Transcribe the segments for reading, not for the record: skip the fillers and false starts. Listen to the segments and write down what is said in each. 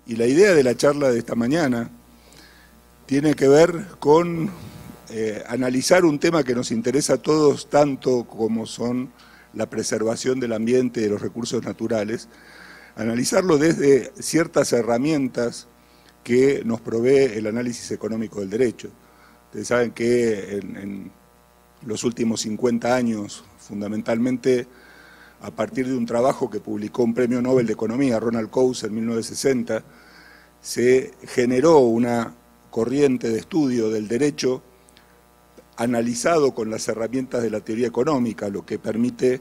Y la idea de la charla de esta mañana tiene que ver con analizar un tema que nos interesa a todos tanto como son la preservación del ambiente y de los recursos naturales, analizarlo desde ciertas herramientas que nos provee el análisis económico del derecho. Ustedes saben que en los últimos 50 años, fundamentalmente a partir de un trabajo que publicó un premio Nobel de Economía, Ronald Coase, en 1960, se generó una corriente de estudio del derecho analizado con las herramientas de la teoría económica, lo que permite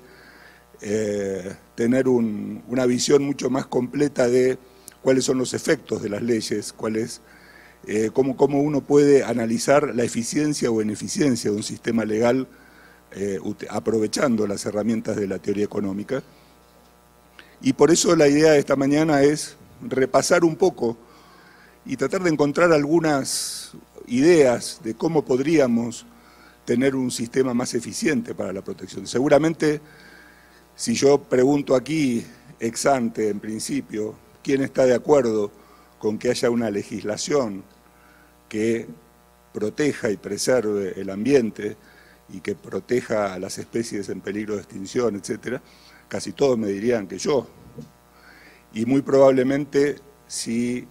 tener una visión mucho más completa de cuáles son los efectos de las leyes, cómo uno puede analizar la eficiencia o ineficiencia de un sistema legal aprovechando las herramientas de la teoría económica. Y por eso la idea de esta mañana es repasar un poco y tratar de encontrar algunas ideas de cómo podríamos tener un sistema más eficiente para la protección. Seguramente, si yo pregunto aquí, ex ante, en principio, quién está de acuerdo con que haya una legislación que proteja y preserve el ambiente y que proteja a las especies en peligro de extinción, etcétera, casi todos me dirían que yo. Y muy probablemente si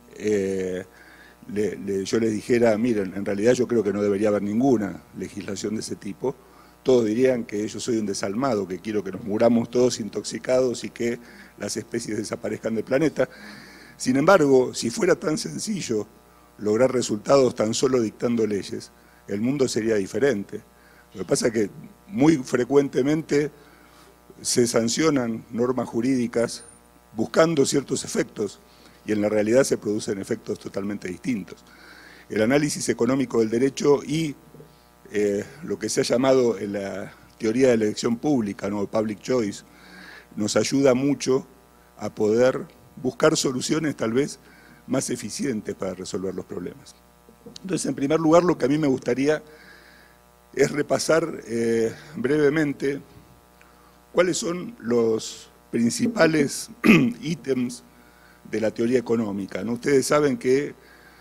yo les dijera, miren, en realidad yo creo que no debería haber ninguna legislación de ese tipo, todos dirían que yo soy un desalmado, que quiero que nos muramos todos intoxicados y que las especies desaparezcan del planeta. Sin embargo, si fuera tan sencillo lograr resultados tan solo dictando leyes, el mundo sería diferente. Lo que pasa es que muy frecuentemente se sancionan normas jurídicas buscando ciertos efectos y en la realidad se producen efectos totalmente distintos. El análisis económico del derecho y lo que se ha llamado en la teoría de la elección pública, ¿no? Public choice, nos ayuda mucho a poder buscar soluciones tal vez más eficientes para resolver los problemas. Entonces, en primer lugar, lo que a mí me gustaría es repasar brevemente cuáles son los principales ítems de la teoría económica, ¿no? Ustedes saben que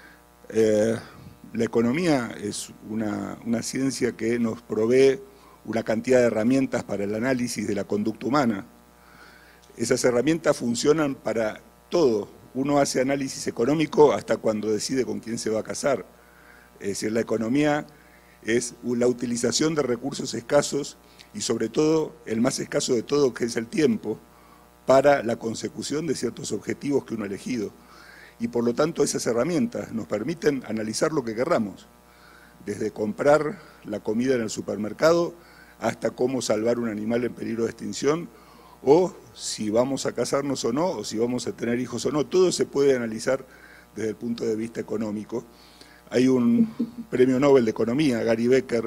la economía es una ciencia que nos provee una cantidad de herramientas para el análisis de la conducta humana. Esas herramientas funcionan para todo. Uno hace análisis económico hasta cuando decide con quién se va a casar. Es decir, la economía es la utilización de recursos escasos y sobre todo, el más escaso de todo, que es el tiempo, para la consecución de ciertos objetivos que uno ha elegido. Y por lo tanto esas herramientas nos permiten analizar lo que querramos, desde comprar la comida en el supermercado hasta cómo salvar un animal en peligro de extinción, o si vamos a casarnos o no, o si vamos a tener hijos o no. Todo se puede analizar desde el punto de vista económico. Hay un premio Nobel de Economía, Gary Becker,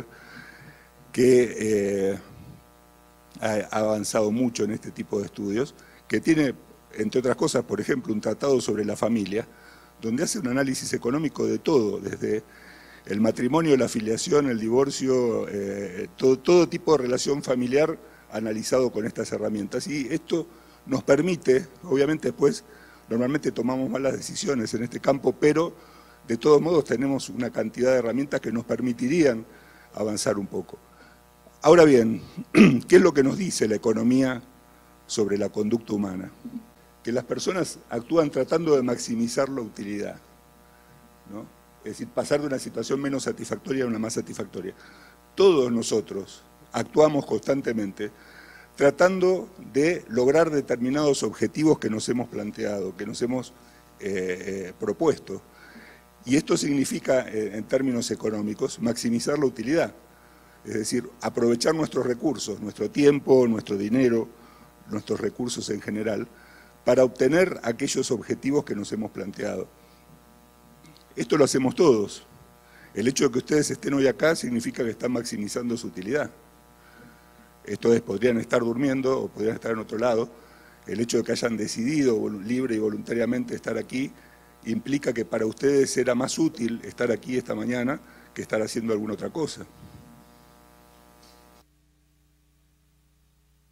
que ha avanzado mucho en este tipo de estudios, que tiene, entre otras cosas, por ejemplo, un tratado sobre la familia, donde hace un análisis económico de todo, desde el matrimonio, la filiación, el divorcio, todo tipo de relación familiar analizado con estas herramientas. Y esto nos permite, obviamente después, normalmente tomamos malas decisiones en este campo, pero de todos modos tenemos una cantidad de herramientas que nos permitirían avanzar un poco. Ahora bien, ¿qué es lo que nos dice la economía sobre la conducta humana? Que las personas actúan tratando de maximizar la utilidad, ¿no? Es decir, pasar de una situación menos satisfactoria a una más satisfactoria. Todos nosotros actuamos constantemente tratando de lograr determinados objetivos que nos hemos planteado, que nos hemos propuesto. Y esto significa, en términos económicos, maximizar la utilidad. Es decir, aprovechar nuestros recursos, nuestro tiempo, nuestro dinero, nuestros recursos en general, para obtener aquellos objetivos que nos hemos planteado. Esto lo hacemos todos. El hecho de que ustedes estén hoy acá significa que están maximizando su utilidad. Esto es, podrían estar durmiendo o podrían estar en otro lado. El hecho de que hayan decidido libre y voluntariamente estar aquí implica que para ustedes era más útil estar aquí esta mañana que estar haciendo alguna otra cosa.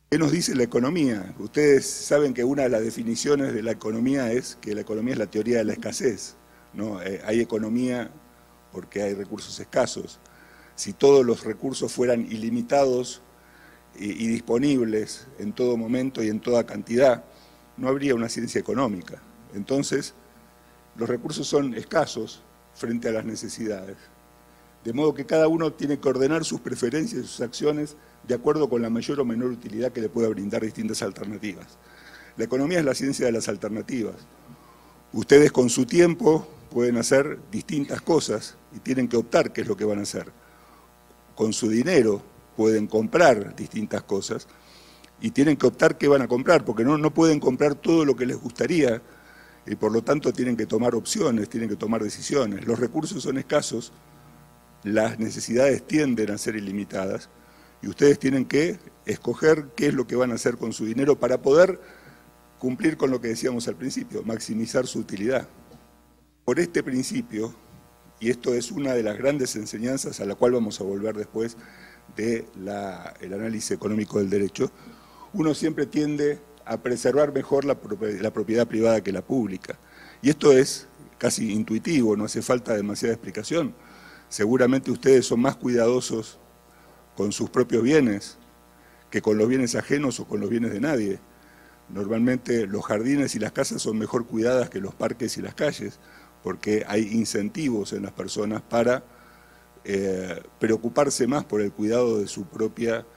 ¿Qué nos dice la economía? Ustedes saben que una de las definiciones de la economía es que la economía es la teoría de la escasez, ¿no? Hay economía porque hay recursos escasos. Si todos los recursos fueran ilimitados y disponibles en todo momento y en toda cantidad, no habría una ciencia económica. Entonces, los recursos son escasos frente a las necesidades. De modo que cada uno tiene que ordenar sus preferencias y sus acciones de acuerdo con la mayor o menor utilidad que le pueda brindar distintas alternativas. La economía es la ciencia de las alternativas. Ustedes con su tiempo pueden hacer distintas cosas y tienen que optar qué es lo que van a hacer. Con su dinero pueden comprar distintas cosas y tienen que optar qué van a comprar, porque no pueden comprar todo lo que les gustaría y por lo tanto tienen que tomar opciones, tienen que tomar decisiones. Los recursos son escasos, las necesidades tienden a ser ilimitadas y ustedes tienen que escoger qué es lo que van a hacer con su dinero para poder cumplir con lo que decíamos al principio, maximizar su utilidad. Por este principio, y esto es una de las grandes enseñanzas a la cual vamos a volver después del análisis económico del derecho, uno siempre tiende a preservar mejor la propiedad privada que la pública. Y esto es casi intuitivo, no hace falta demasiada explicación. Seguramente ustedes son más cuidadosos con sus propios bienes que con los bienes ajenos o con los bienes de nadie. Normalmente los jardines y las casas son mejor cuidadas que los parques y las calles, porque hay incentivos en las personas para preocuparse más por el cuidado de sus propios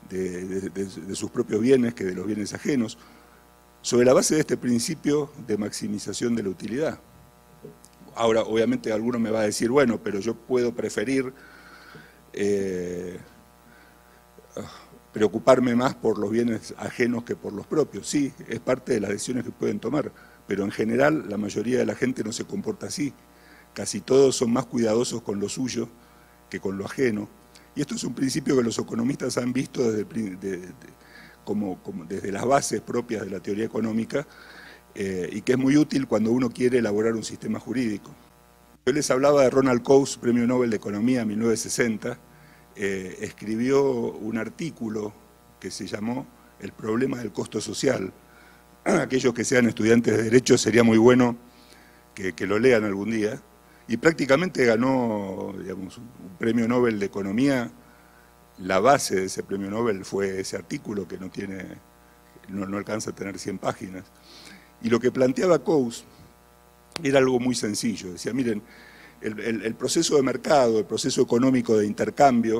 bienes que de los bienes ajenos, sobre la base de este principio de maximización de la utilidad. Ahora, obviamente, alguno me va a decir, bueno, pero yo puedo preferir preocuparme más por los bienes ajenos que por los propios. Sí, es parte de las decisiones que pueden tomar, pero en general la mayoría de la gente no se comporta así. Casi todos son más cuidadosos con lo suyo que con lo ajeno. Y esto es un principio que los economistas han visto desde las bases propias de la teoría económica, y que es muy útil cuando uno quiere elaborar un sistema jurídico. Yo les hablaba de Ronald Coase, Premio Nobel de Economía en 1960, escribió un artículo que se llamó El problema del costo social. Aquellos que sean estudiantes de Derecho sería muy bueno que lo lean algún día, y prácticamente ganó, digamos, un Premio Nobel de Economía. La base de ese Premio Nobel fue ese artículo que no alcanza a tener 100 páginas. Y lo que planteaba Coase era algo muy sencillo. Decía, miren, el proceso de mercado, el proceso económico de intercambio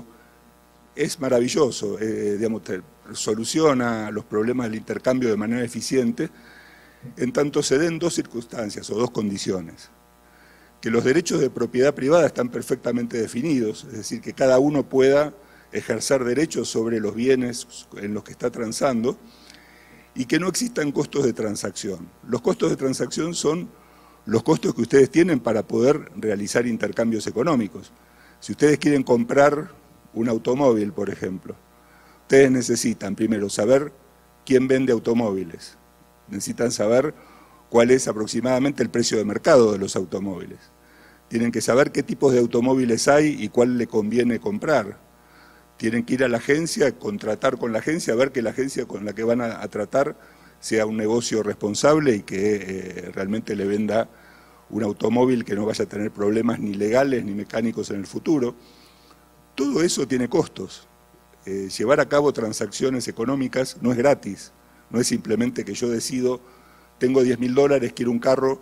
es maravilloso, digamos, soluciona los problemas del intercambio de manera eficiente, en tanto se den dos circunstancias o dos condiciones. Que los derechos de propiedad privada están perfectamente definidos, es decir, que cada uno pueda ejercer derechos sobre los bienes en los que está transando, y que no existan costos de transacción. Los costos de transacción son los costos que ustedes tienen para poder realizar intercambios económicos. Si ustedes quieren comprar un automóvil, por ejemplo, ustedes necesitan primero saber quién vende automóviles, necesitan saber cuál es aproximadamente el precio de mercado de los automóviles, tienen que saber qué tipos de automóviles hay y cuál le conviene comprar. Tienen que ir a la agencia, contratar con la agencia, ver que la agencia con la que van a tratar sea un negocio responsable y que realmente le venda un automóvil que no vaya a tener problemas ni legales ni mecánicos en el futuro. Todo eso tiene costos. Llevar a cabo transacciones económicas no es gratis, no es simplemente que yo decido, tengo $10.000, quiero un carro,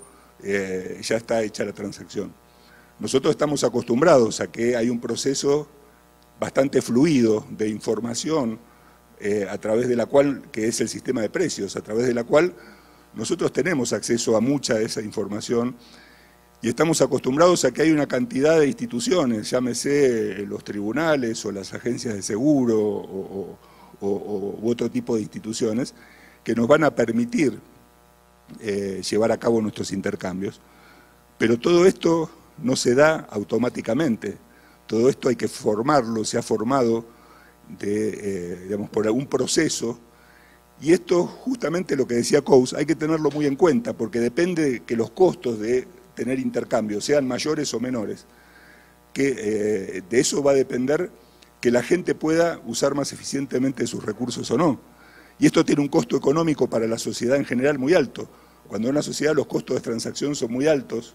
ya está hecha la transacción. Nosotros estamos acostumbrados a que hay un proceso bastante fluido de información a través de la cual, que es el sistema de precios, a través de la cual nosotros tenemos acceso a mucha de esa información y estamos acostumbrados a que hay una cantidad de instituciones, llámese los tribunales o las agencias de seguro u otro tipo de instituciones, que nos van a permitir llevar a cabo nuestros intercambios. Pero todo esto no se da automáticamente. Todo esto hay que formarlo, se ha formado digamos, por algún proceso, y esto justamente lo que decía Coase, hay que tenerlo muy en cuenta, porque depende de que los costos de tener intercambios sean mayores o menores, que de eso va a depender que la gente pueda usar más eficientemente sus recursos o no. Y esto tiene un costo económico para la sociedad en general muy alto. Cuando en una sociedad los costos de transacción son muy altos,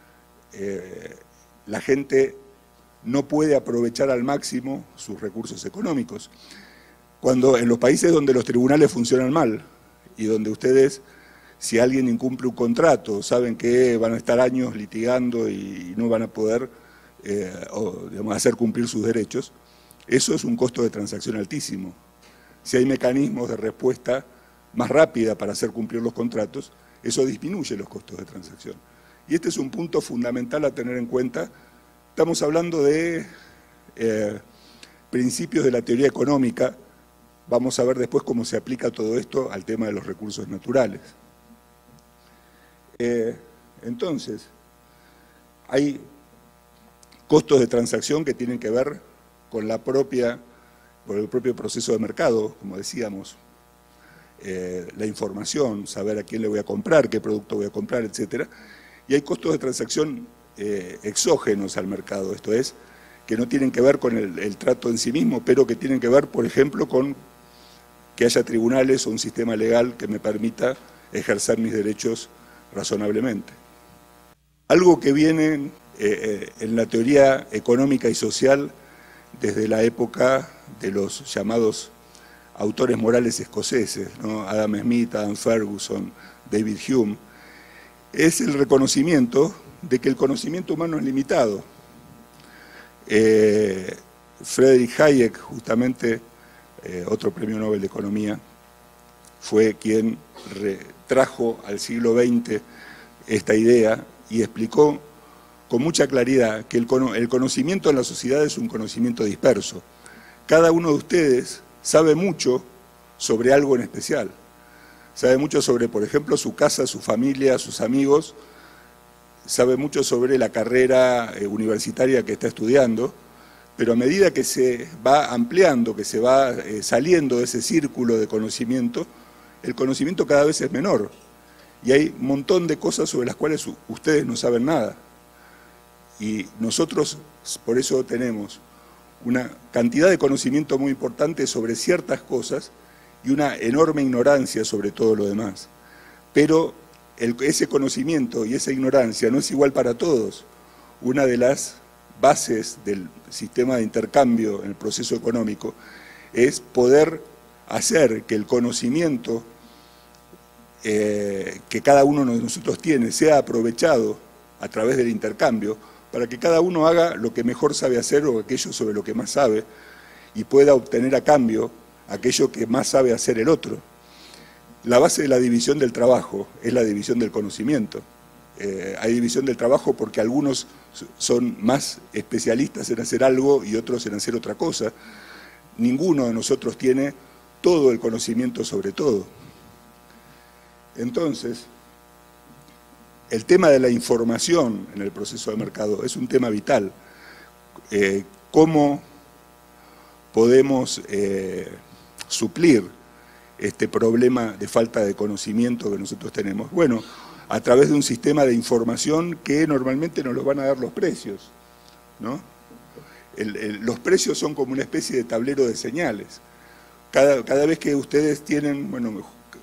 la gente no puede aprovechar al máximo sus recursos económicos. Cuando en los países donde los tribunales funcionan mal y donde ustedes, si alguien incumple un contrato, saben que van a estar años litigando y no van a poder digamos, hacer cumplir sus derechos, eso es un costo de transacción altísimo. Si hay mecanismos de respuesta más rápida para hacer cumplir los contratos, eso disminuye los costos de transacción. Y este es un punto fundamental a tener en cuenta. Estamos hablando de principios de la teoría económica. Vamos a ver después cómo se aplica todo esto al tema de los recursos naturales. Entonces, hay costos de transacción que tienen que ver con el propio proceso de mercado, como decíamos, la información, saber a quién le voy a comprar, qué producto voy a comprar, etc. Y hay costos de transacción exógenos al mercado, esto es, que no tienen que ver con el trato en sí mismo, pero que tienen que ver, por ejemplo, con que haya tribunales o un sistema legal que me permita ejercer mis derechos razonablemente. Algo que viene en la teoría económica y social desde la época de los llamados autores morales escoceses, ¿no? Adam Smith, Adam Ferguson, David Hume, es el reconocimiento de que el conocimiento humano es limitado. Friedrich Hayek, justamente otro premio Nobel de Economía, fue quien trajo al siglo XX esta idea y explicó con mucha claridad que el conocimiento en la sociedad es un conocimiento disperso. Cada uno de ustedes sabe mucho sobre algo en especial. Sabe mucho sobre, por ejemplo, su casa, su familia, sus amigos, sabe mucho sobre la carrera universitaria que está estudiando, pero a medida que se va ampliando, que se va saliendo de ese círculo de conocimiento, el conocimiento cada vez es menor. Y hay un montón de cosas sobre las cuales ustedes no saben nada. Y nosotros, por eso tenemos una cantidad de conocimiento muy importante sobre ciertas cosas y una enorme ignorancia sobre todo lo demás. Pero ese conocimiento y esa ignorancia no es igual para todos. Una de las bases del sistema de intercambio en el proceso económico es poder hacer que el conocimiento que cada uno de nosotros tiene sea aprovechado a través del intercambio para que cada uno haga lo que mejor sabe hacer o aquello sobre lo que más sabe y pueda obtener a cambio aquello que más sabe hacer el otro. La base de la división del trabajo es la división del conocimiento. Hay división del trabajo porque algunos son más especialistas en hacer algo y otros en hacer otra cosa. Ninguno de nosotros tiene todo el conocimiento sobre todo. Entonces, el tema de la información en el proceso de mercado es un tema vital. ¿Cómo podemos suplir este problema de falta de conocimiento que nosotros tenemos? Bueno, a través de un sistema de información que normalmente nos lo van a dar los precios, ¿no? Los precios son como una especie de tablero de señales. Cada vez que ustedes tienen, bueno,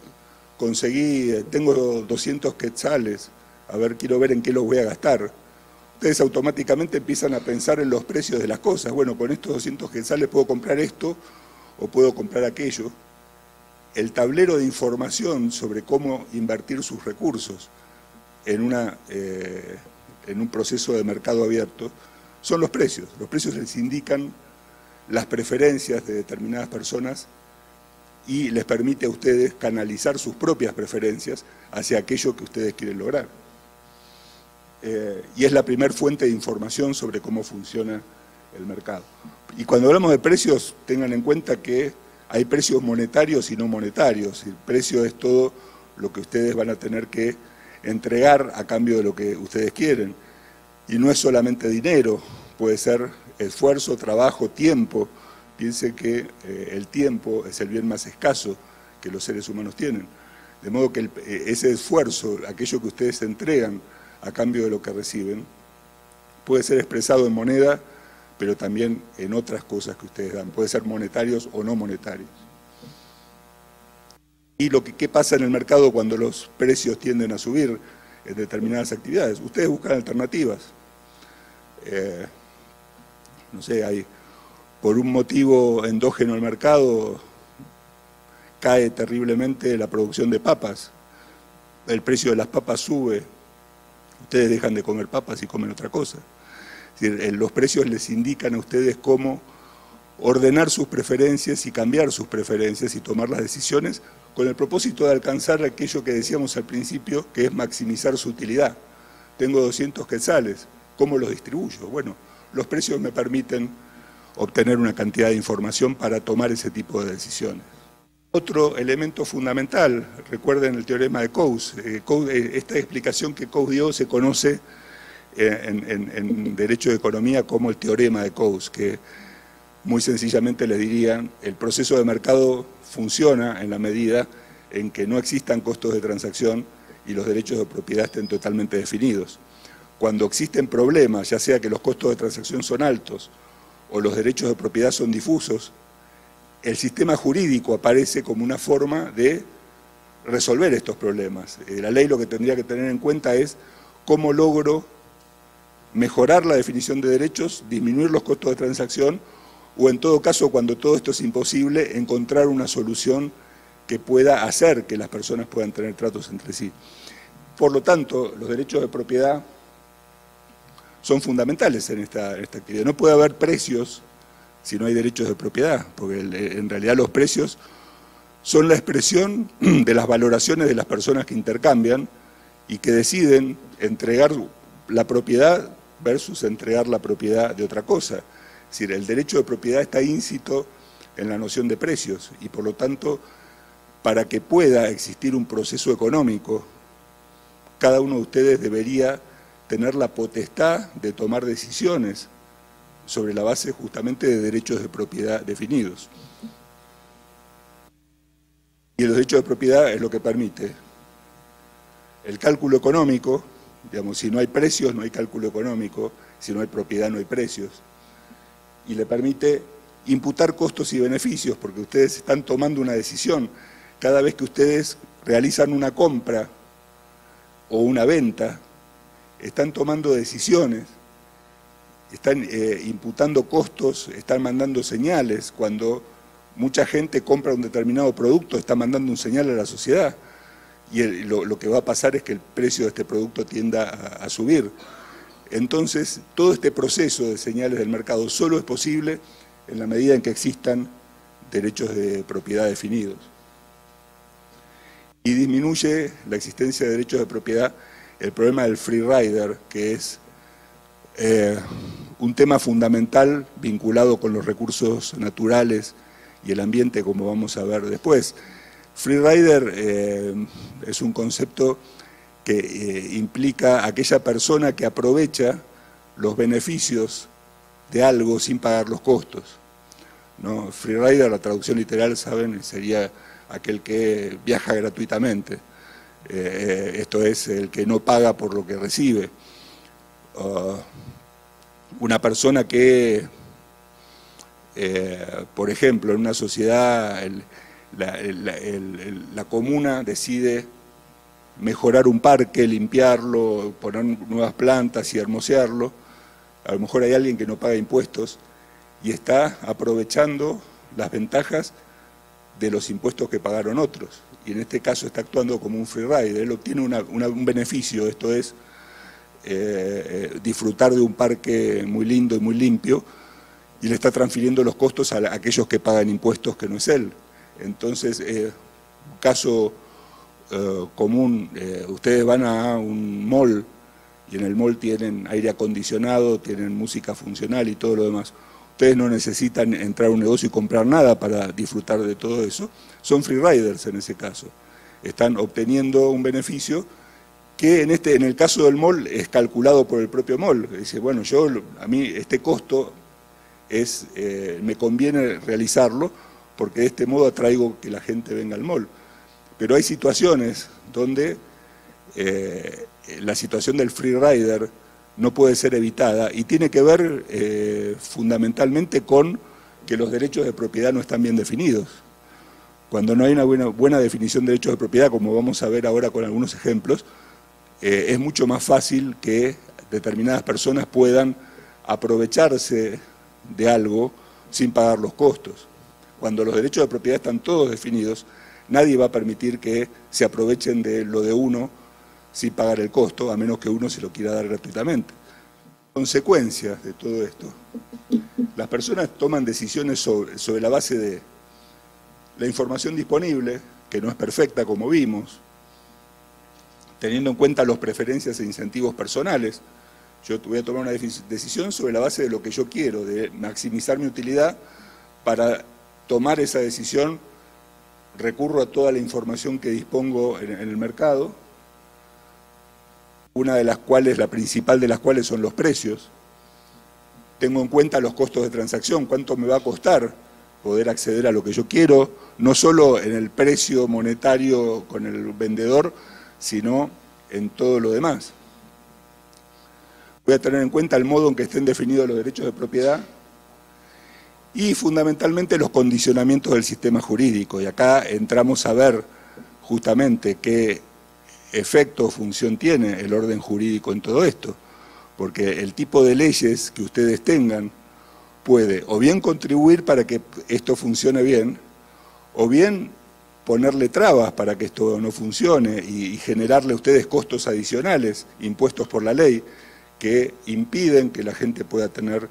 tengo 200 quetzales, a ver, quiero ver en qué los voy a gastar. Ustedes automáticamente empiezan a pensar en los precios de las cosas. Bueno, con estos 200 quetzales puedo comprar esto o puedo comprar aquello. El tablero de información sobre cómo invertir sus recursos en un proceso de mercado abierto son los precios. Los precios les indican las preferencias de determinadas personas y les permite a ustedes canalizar sus propias preferencias hacia aquello que ustedes quieren lograr. Y es la primera fuente de información sobre cómo funciona el mercado. Y cuando hablamos de precios, tengan en cuenta que hay precios monetarios y no monetarios. El precio es todo lo que ustedes van a tener que entregar a cambio de lo que ustedes quieren. Y no es solamente dinero, puede ser esfuerzo, trabajo, tiempo. Piensen que el tiempo es el bien más escaso que los seres humanos tienen. De modo que ese esfuerzo, aquello que ustedes entregan a cambio de lo que reciben, puede ser expresado en moneda, pero también en otras cosas que ustedes dan. Puede ser monetarios o no monetarios. y qué pasa en el mercado cuando los precios tienden a subir en determinadas actividades. Ustedes buscan alternativas. No sé, por un motivo endógeno al mercado, cae terriblemente la producción de papas, el precio de las papas sube, ustedes dejan de comer papas y comen otra cosa. Es decir, los precios les indican a ustedes cómo ordenar sus preferencias y cambiar sus preferencias y tomar las decisiones con el propósito de alcanzar aquello que decíamos al principio, que es maximizar su utilidad. Tengo 200 quetzales, ¿cómo los distribuyo? Bueno, los precios me permiten obtener una cantidad de información para tomar ese tipo de decisiones. Otro elemento fundamental, recuerden el teorema de Coase. Esta explicación que Coase dio se conoce en Derecho de Economía como el teorema de Coase, que muy sencillamente les dirían, el proceso de mercado funciona en la medida en que no existan costos de transacción y los derechos de propiedad estén totalmente definidos. Cuando existen problemas, ya sea que los costos de transacción son altos o los derechos de propiedad son difusos, el sistema jurídico aparece como una forma de resolver estos problemas. La ley lo que tendría que tener en cuenta es cómo logro mejorar la definición de derechos, disminuir los costos de transacción, o en todo caso, cuando todo esto es imposible, encontrar una solución que pueda hacer que las personas puedan tener tratos entre sí. Por lo tanto, los derechos de propiedad son fundamentales en esta actividad. No puede haber precios si no hay derechos de propiedad, porque en realidad los precios son la expresión de las valoraciones de las personas que intercambian y que deciden entregar la propiedad versus entregar la propiedad de otra cosa. Es decir, el derecho de propiedad está íncito en la noción de precios y por lo tanto, para que pueda existir un proceso económico, cada uno de ustedes debería tener la potestad de tomar decisiones sobre la base justamente de derechos de propiedad definidos. Y los derechos de propiedad es lo que permite el cálculo económico, digamos, si no hay precios no hay cálculo económico, si no hay propiedad no hay precios, y le permite imputar costos y beneficios, porque ustedes están tomando una decisión. Cada vez que ustedes realizan una compra o una venta, están tomando decisiones, están imputando costos, están mandando señales. Cuando mucha gente compra un determinado producto, está mandando un señal a la sociedad, y lo que va a pasar es que el precio de este producto tienda a subir. Entonces, todo este proceso de señales del mercado solo es posible en la medida en que existan derechos de propiedad definidos. Y disminuye la existencia de derechos de propiedad el problema del free rider, que es un tema fundamental vinculado con los recursos naturales y el ambiente, como vamos a ver después. Free rider es un concepto que implica aquella persona que aprovecha los beneficios de algo sin pagar los costos, ¿no? Free rider, la traducción literal, saben, sería aquel que viaja gratuitamente. Esto es el que no paga por lo que recibe. Una persona que, por ejemplo, en una sociedad, la comuna decide mejorar un parque, limpiarlo, poner nuevas plantas y hermosearlo. A lo mejor hay alguien que no paga impuestos y está aprovechando las ventajas de los impuestos que pagaron otros. Y en este caso está actuando como un free rider. Él obtiene un beneficio, esto es disfrutar de un parque muy lindo y muy limpio, y le está transfiriendo los costos a aquellos que pagan impuestos que no es él. Entonces, un caso común, ustedes van a un mall y en el mall tienen aire acondicionado, tienen música funcional y todo lo demás. Ustedes no necesitan entrar a un negocio y comprar nada para disfrutar de todo eso. Son free riders en ese caso. Están obteniendo un beneficio que en el caso del mall es calculado por el propio mall. Dice, bueno, a mí este costo me conviene realizarlo porque de este modo atraigo que la gente venga al mall. Pero hay situaciones donde la situación del free rider no puede ser evitada y tiene que ver fundamentalmente con que los derechos de propiedad no están bien definidos. cuando no hay una buena definición de derechos de propiedad, como vamos a ver ahora con algunos ejemplos, es mucho más fácil que determinadas personas puedan aprovecharse de algo sin pagar los costos. Cuando los derechos de propiedad están todos definidos, nadie va a permitir que se aprovechen de lo de uno sin pagar el costo, a menos que uno se lo quiera dar gratuitamente. Consecuencias de todo esto. Las personas toman decisiones sobre la base de la información disponible, que no es perfecta como vimos, teniendo en cuenta las preferencias e incentivos personales. Yo voy a tomar una decisión sobre la base de lo que yo quiero, de maximizar mi utilidad. Para tomar esa decisión recurro a toda la información que dispongo en el mercado, una de las cuales, la principal de las cuales son los precios. Tengo en cuenta los costos de transacción, cuánto me va a costar poder acceder a lo que yo quiero, no solo en el precio monetario con el vendedor, sino en todo lo demás. Voy a tener en cuenta el modo en que estén definidos los derechos de propiedad y fundamentalmente los condicionamientos del sistema jurídico. Y acá entramos a ver justamente qué efecto o función tiene el orden jurídico en todo esto, porque el tipo de leyes que ustedes tengan puede o bien contribuir para que esto funcione bien, o bien ponerle trabas para que esto no funcione y generarle a ustedes costos adicionales impuestos por la ley que impiden que la gente pueda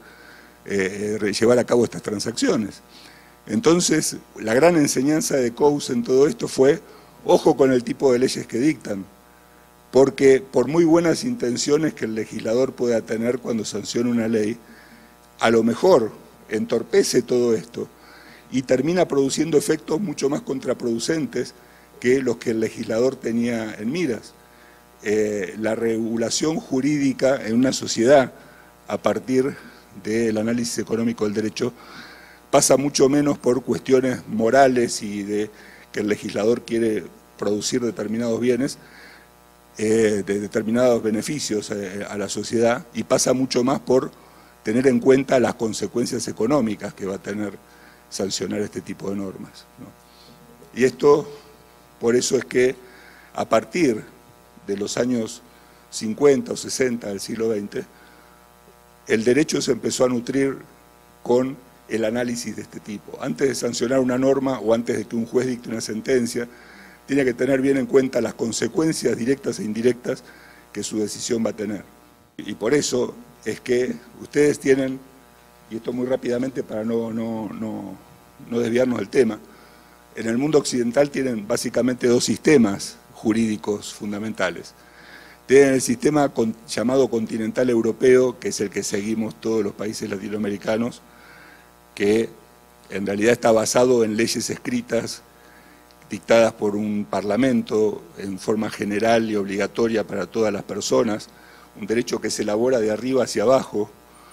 llevar a cabo estas transacciones. Entonces, la gran enseñanza de Coase en todo esto fue, ojo con el tipo de leyes que dictan, porque por muy buenas intenciones que el legislador pueda tener cuando sanciona una ley, a lo mejor entorpece todo esto y termina produciendo efectos mucho más contraproducentes que los que el legislador tenía en miras. La regulación jurídica en una sociedad a partir del análisis económico del derecho pasa mucho menos por cuestiones morales y de que el legislador quiere producir determinados bienes, de determinados beneficios a la sociedad, y pasa mucho más por tener en cuenta las consecuencias económicas que va a tener sancionar este tipo de normas, ¿no? Y esto, por eso es que a partir de los años 50 o 60 del siglo XX, el derecho se empezó a nutrir con el análisis de este tipo. Antes de sancionar una norma o antes de que un juez dicte una sentencia, tiene que tener bien en cuenta las consecuencias directas e indirectas que su decisión va a tener. Y por eso es que ustedes tienen, y esto muy rápidamente para no desviarnos del tema, en el mundo occidental tienen básicamente dos sistemas jurídicos fundamentales. Tienen el sistema llamado continental europeo, que es el que seguimos todos los países latinoamericanos, que en realidad está basado en leyes escritas dictadas por un parlamento en forma general y obligatoria para todas las personas, un derecho que se elabora de arriba hacia abajo.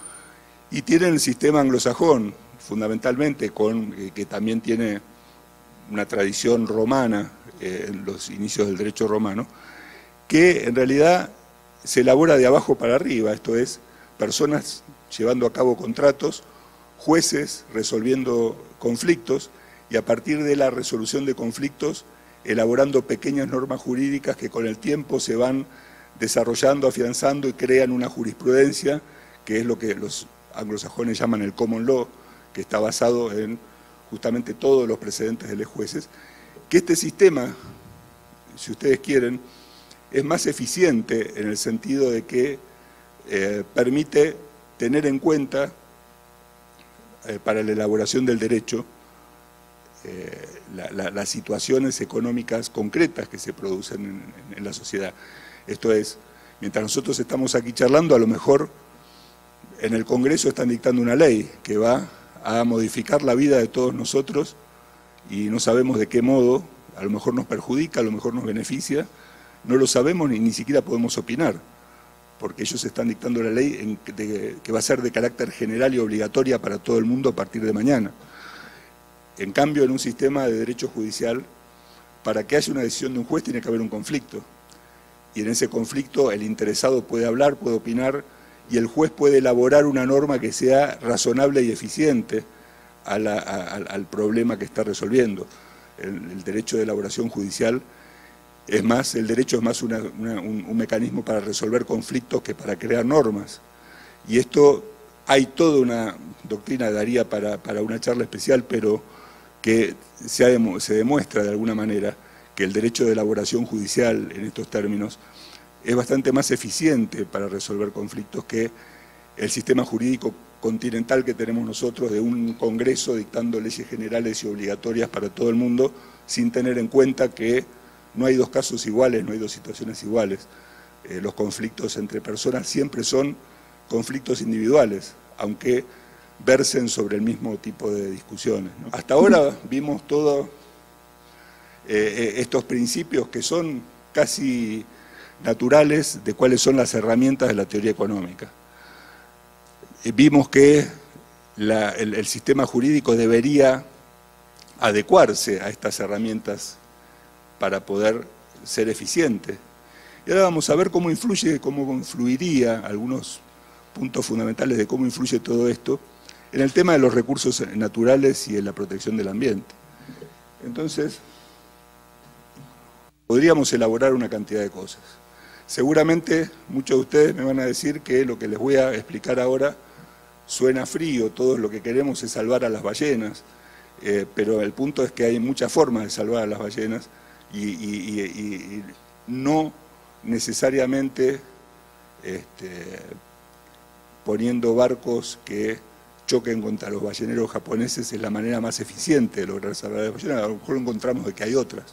Y tienen el sistema anglosajón, fundamentalmente, que también tiene una tradición romana en los inicios del derecho romano, que en realidad se elabora de abajo para arriba, esto es, personas llevando a cabo contratos, jueces resolviendo conflictos, y a partir de la resolución de conflictos, elaborando pequeñas normas jurídicas que con el tiempo se van desarrollando, afianzando y crean una jurisprudencia, que es lo que los anglosajones llaman el common law, que está basado en justamente todos los precedentes de los jueces, que este sistema, si ustedes quieren, es más eficiente en el sentido de que permite tener en cuenta para la elaboración del derecho las situaciones económicas concretas que se producen en la sociedad. Esto es, mientras nosotros estamos aquí charlando, a lo mejor en el Congreso están dictando una ley que va a modificar la vida de todos nosotros y no sabemos de qué modo, a lo mejor nos perjudica, a lo mejor nos beneficia, no lo sabemos ni siquiera podemos opinar, porque ellos están dictando la ley que va a ser de carácter general y obligatoria para todo el mundo a partir de mañana. En cambio, en un sistema de derecho judicial, para que haya una decisión de un juez tiene que haber un conflicto. Y en ese conflicto el interesado puede hablar, puede opinar, y el juez puede elaborar una norma que sea razonable y eficiente al problema que está resolviendo. El derecho de elaboración judicial es más, el derecho es más un mecanismo para resolver conflictos que para crear normas. Y esto, hay toda una doctrina, daría para una charla especial, pero que se demuestra de alguna manera que el derecho de elaboración judicial en estos términos es bastante más eficiente para resolver conflictos que el sistema jurídico continental que tenemos nosotros de un Congreso dictando leyes generales y obligatorias para todo el mundo sin tener en cuenta que no hay dos casos iguales, no hay dos situaciones iguales. Los conflictos entre personas siempre son conflictos individuales, aunque versen sobre el mismo tipo de discusiones, ¿no? Hasta ahora vimos todos estos principios que son casi naturales de cuáles son las herramientas de la teoría económica. Vimos que el sistema jurídico debería adecuarse a estas herramientas para poder ser eficiente. Y ahora vamos a ver cómo influiría, algunos puntos fundamentales de cómo influye todo esto en el tema de los recursos naturales y en la protección del ambiente. Entonces, podríamos elaborar una cantidad de cosas. Seguramente muchos de ustedes me van a decir que lo que les voy a explicar ahora suena frío, todo lo que queremos es salvar a las ballenas, pero el punto es que hay muchas formas de salvar a las ballenas y no necesariamente poniendo barcos que choquen contra los balleneros japoneses es la manera más eficiente de lograr salvar a las ballenas. A lo mejor encontramos de que hay otras.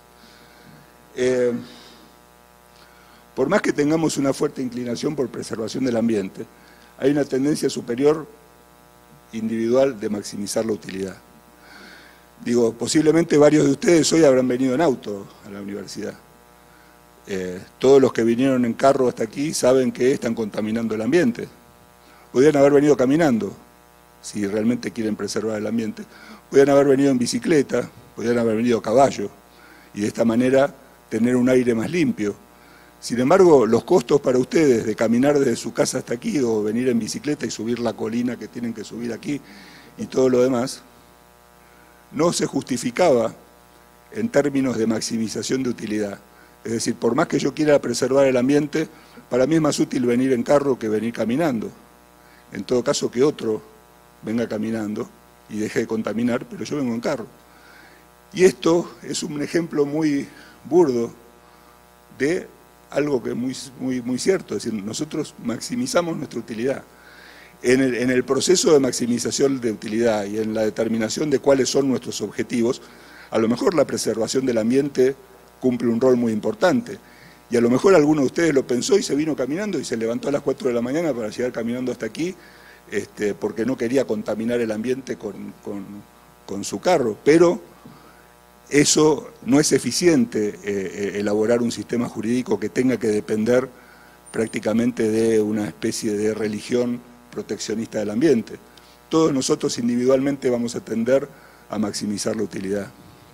Por más que tengamos una fuerte inclinación por preservación del ambiente, hay una tendencia superior individual de maximizar la utilidad. Digo, posiblemente varios de ustedes hoy habrán venido en auto a la universidad. Todos los que vinieron en carro hasta aquí saben que están contaminando el ambiente. Podrían haber venido caminando, si realmente quieren preservar el ambiente. Podrían haber venido en bicicleta, podrían haber venido a caballo, y de esta manera tener un aire más limpio. Sin embargo, los costos para ustedes de caminar desde su casa hasta aquí o venir en bicicleta y subir la colina que tienen que subir aquí y todo lo demás, no se justificaba en términos de maximización de utilidad. Es decir, por más que yo quiera preservar el ambiente, para mí es más útil venir en carro que venir caminando. En todo caso, que otro venga caminando y deje de contaminar, pero yo vengo en carro. Y esto es un ejemplo muy burdo de algo que es muy cierto, es decir, nosotros maximizamos nuestra utilidad. En el proceso de maximización de utilidad y en la determinación de cuáles son nuestros objetivos, a lo mejor la preservación del ambiente cumple un rol muy importante. Y a lo mejor alguno de ustedes lo pensó y se vino caminando y se levantó a las 4 de la mañana para llegar caminando hasta aquí, porque no quería contaminar el ambiente con su carro. Pero eso no es eficiente, elaborar un sistema jurídico que tenga que depender prácticamente de una especie de religión proteccionista del ambiente. Todos nosotros individualmente vamos a tender a maximizar la utilidad.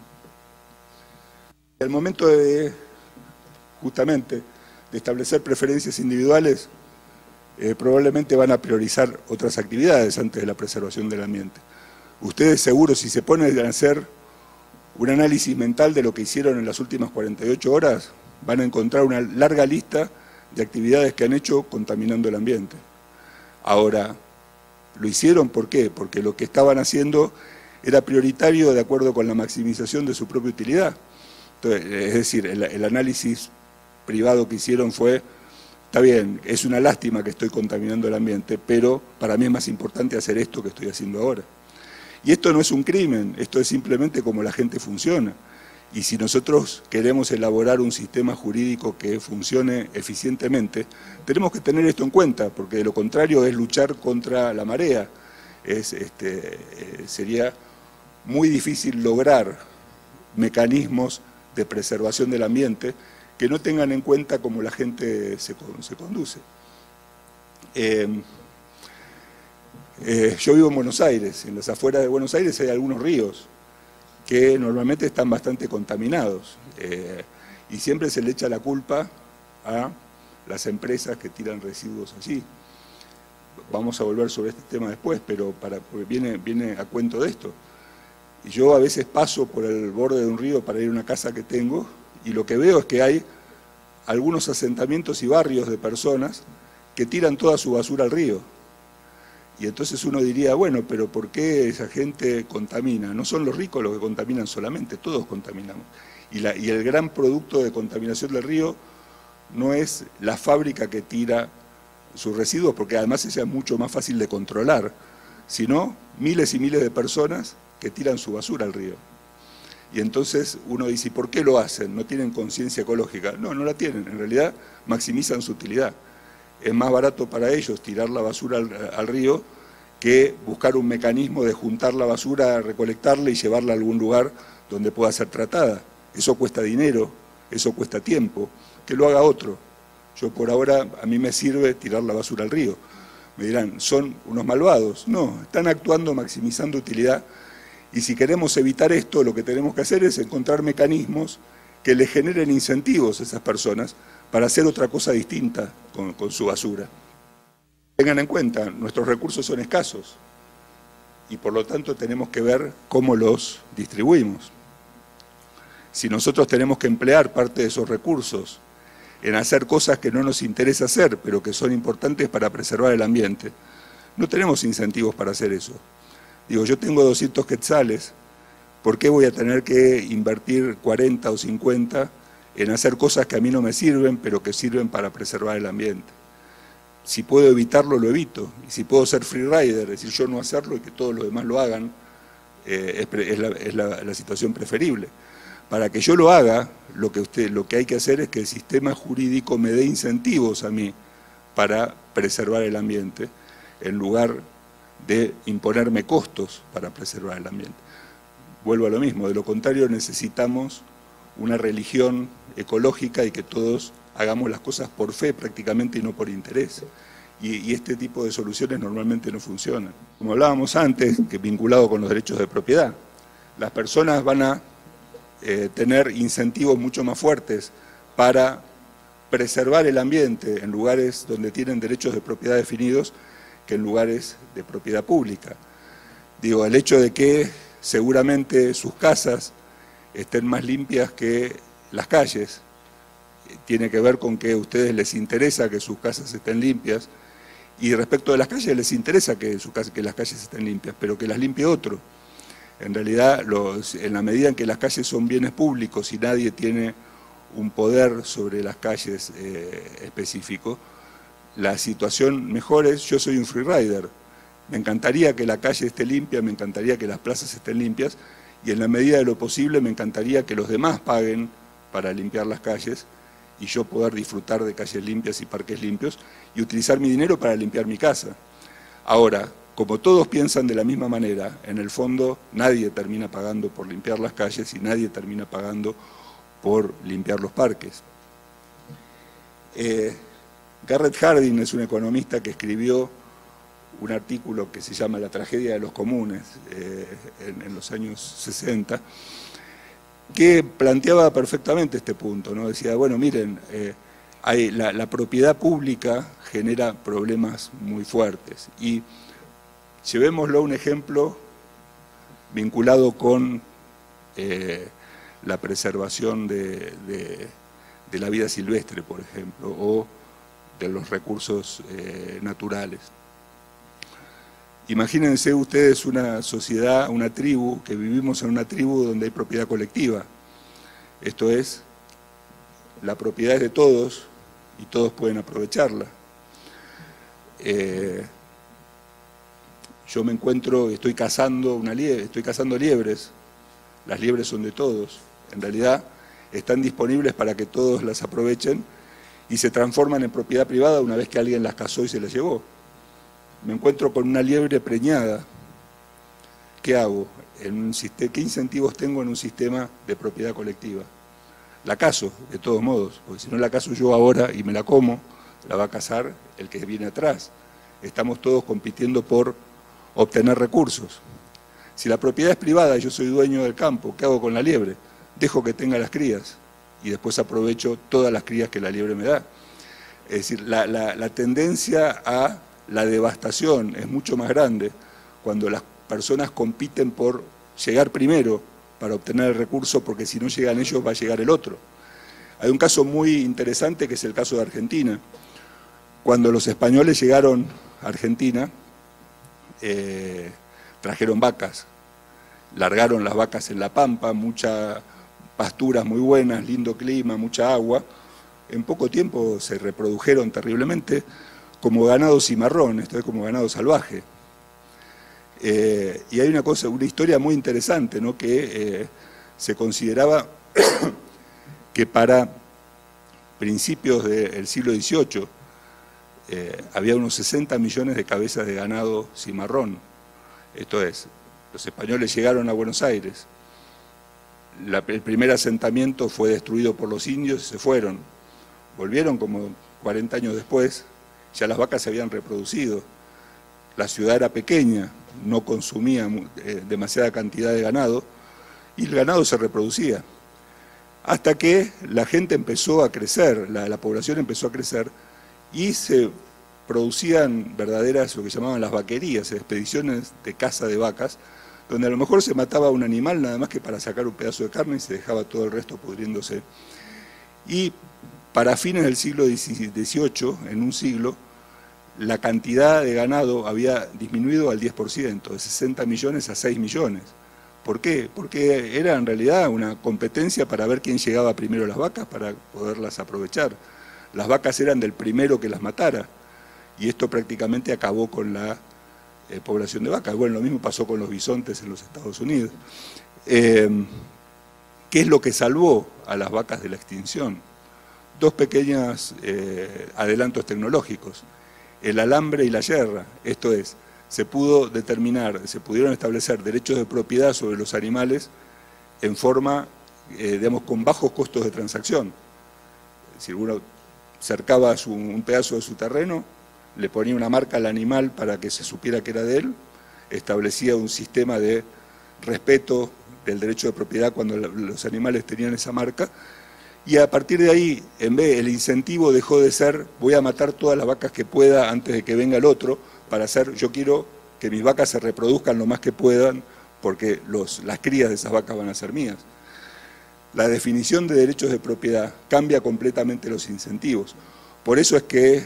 Al momento justamente de establecer preferencias individuales, probablemente van a priorizar otras actividades antes de la preservación del ambiente. Ustedes seguro, si se ponen a hacer un análisis mental de lo que hicieron en las últimas 48 horas, van a encontrar una larga lista de actividades que han hecho contaminando el ambiente. Ahora, ¿lo hicieron por qué? Porque lo que estaban haciendo era prioritario de acuerdo con la maximización de su propia utilidad. Entonces, es decir, el análisis privado que hicieron fue, está bien, es una lástima que estoy contaminando el ambiente, pero para mí es más importante hacer esto que estoy haciendo ahora. Y esto no es un crimen, esto es simplemente como la gente funciona. Y si nosotros queremos elaborar un sistema jurídico que funcione eficientemente, tenemos que tener esto en cuenta, porque de lo contrario es luchar contra la marea. Sería muy difícil lograr mecanismos de preservación del ambiente que no tengan en cuenta cómo la gente se conduce. Yo vivo en Buenos Aires, en las afueras de Buenos Aires hay algunos ríos que normalmente están bastante contaminados y siempre se le echa la culpa a las empresas que tiran residuos allí. Vamos a volver sobre este tema después, pero porque viene a cuento de esto. Y yo a veces paso por el borde de un río para ir a una casa que tengo y lo que veo es que hay algunos asentamientos y barrios de personas que tiran toda su basura al río. Y entonces uno diría, bueno, pero ¿por qué esa gente contamina? No son los ricos los que contaminan solamente, todos contaminamos. Y el gran producto de contaminación del río no es la fábrica que tira sus residuos, porque además ella es mucho más fácil de controlar, sino miles y miles de personas que tiran su basura al río. Y entonces uno dice, ¿por qué lo hacen? ¿No tienen conciencia ecológica? No, no la tienen, en realidad maximizan su utilidad. Es más barato para ellos tirar la basura al río que buscar un mecanismo de juntar la basura, recolectarla y llevarla a algún lugar donde pueda ser tratada. Eso cuesta dinero, eso cuesta tiempo, que lo haga otro. Yo por ahora, a mí me sirve tirar la basura al río. Me dirán, ¿son unos malvados? No, están actuando maximizando utilidad. Y si queremos evitar esto, lo que tenemos que hacer es encontrar mecanismos que le generen incentivos a esas personas para hacer otra cosa distinta con su basura. Tengan en cuenta, nuestros recursos son escasos y por lo tanto tenemos que ver cómo los distribuimos. Si nosotros tenemos que emplear parte de esos recursos en hacer cosas que no nos interesa hacer, pero que son importantes para preservar el ambiente, no tenemos incentivos para hacer eso. Digo, yo tengo 200 quetzales, ¿por qué voy a tener que invertir 40 o 50 en hacer cosas que a mí no me sirven, pero que sirven para preservar el ambiente? Si puedo evitarlo, lo evito. Y si puedo ser freerider, es decir, yo no hacerlo y que todos los demás lo hagan, es la situación preferible. Para que yo lo haga, lo que hay que hacer es que el sistema jurídico me dé incentivos a mí para preservar el ambiente, en lugar de imponerme costos para preservar el ambiente. Vuelvo a lo mismo, de lo contrario necesitamos una religión ecológica y que todos hagamos las cosas por fe prácticamente y no por interés. Y este tipo de soluciones normalmente no funcionan. Como hablábamos antes, que vinculado con los derechos de propiedad, las personas van a tener incentivos mucho más fuertes para preservar el ambiente en lugares donde tienen derechos de propiedad definidos que en lugares de propiedad pública. Digo, el hecho de que seguramente sus casas estén más limpias que las calles, tiene que ver con que a ustedes les interesa que sus casas estén limpias, y respecto de las calles les interesa que las calles estén limpias, pero que las limpie otro. En realidad, en la medida en que las calles son bienes públicos y nadie tiene un poder sobre las calles específico, la situación mejor es, yo soy un freerider, me encantaría que la calle esté limpia, me encantaría que las plazas estén limpias, y en la medida de lo posible me encantaría que los demás paguen para limpiar las calles y yo poder disfrutar de calles limpias y parques limpios y utilizar mi dinero para limpiar mi casa. Ahora, como todos piensan de la misma manera, en el fondo nadie termina pagando por limpiar las calles y nadie termina pagando por limpiar los parques. Garrett Hardin es un economista que escribió un artículo que se llama La tragedia de los comunes en los años 60, que planteaba perfectamente este punto, ¿no? Decía, bueno, miren, la propiedad pública genera problemas muy fuertes y llevémoslo a un ejemplo vinculado con la preservación de la vida silvestre, por ejemplo, o de los recursos naturales. Imagínense ustedes una sociedad, una tribu, que vivimos en una tribu donde hay propiedad colectiva. Esto es, la propiedad es de todos y todos pueden aprovecharla. Yo me encuentro, estoy cazando liebres, las liebres son de todos. En realidad están disponibles para que todos las aprovechen y se transforman en propiedad privada una vez que alguien las cazó y se las llevó. Me encuentro con una liebre preñada, ¿qué hago? ¿Qué incentivos tengo en un sistema de propiedad colectiva? La cazo, de todos modos, porque si no la cazo yo ahora y me la como, la va a cazar el que viene atrás. Estamos todos compitiendo por obtener recursos. Si la propiedad es privada y yo soy dueño del campo, ¿qué hago con la liebre? Dejo que tenga las crías y después aprovecho todas las crías que la liebre me da. Es decir, la tendencia a la devastación es mucho más grande cuando las personas compiten por llegar primero para obtener el recurso, porque si no llegan ellos va a llegar el otro. Hay un caso muy interesante que es el caso de Argentina. Cuando los españoles llegaron a Argentina, trajeron vacas, largaron las vacas en la pampa, muchas pasturas muy buenas, lindo clima, mucha agua. En poco tiempo se reprodujeron terriblemente como ganado cimarrón, esto es como ganado salvaje. Y hay una historia muy interesante, ¿no? Que se consideraba que para principios del siglo XVIII había unos 60 millones de cabezas de ganado cimarrón. Esto es, los españoles llegaron a Buenos Aires, el primer asentamiento fue destruido por los indios y se fueron. Volvieron como 40 años después, ya las vacas se habían reproducido. La ciudad era pequeña, no consumía demasiada cantidad de ganado y el ganado se reproducía. Hasta que la gente empezó a crecer, la población empezó a crecer y se producían verdaderas, lo que llamaban las vaquerías, expediciones de caza de vacas, donde a lo mejor se mataba un animal nada más que para sacar un pedazo de carne y se dejaba todo el resto pudriéndose. Y para fines del siglo XVIII, en un siglo, la cantidad de ganado había disminuido al 10%, de 60 millones a 6 millones. ¿Por qué? Porque era en realidad una competencia para ver quién llegaba primero a las vacas para poderlas aprovechar. Las vacas eran del primero que las matara y esto prácticamente acabó con la población de vacas. Bueno, lo mismo pasó con los bisontes en los Estados Unidos. ¿Qué es lo que salvó a las vacas de la extinción? Dos pequeños adelantos tecnológicos, el alambre y la yerra. Esto es, se pudieron establecer derechos de propiedad sobre los animales en forma, digamos, con bajos costos de transacción. Es decir, uno cercaba un pedazo de su terreno, le ponía una marca al animal para que se supiera que era de él, establecía un sistema de respeto del derecho de propiedad cuando los animales tenían esa marca, y a partir de ahí, el incentivo dejó de ser voy a matar todas las vacas que pueda antes de que venga el otro, para yo quiero que mis vacas se reproduzcan lo más que puedan, porque las crías de esas vacas van a ser mías. La definición de derechos de propiedad cambia completamente los incentivos. Por eso es que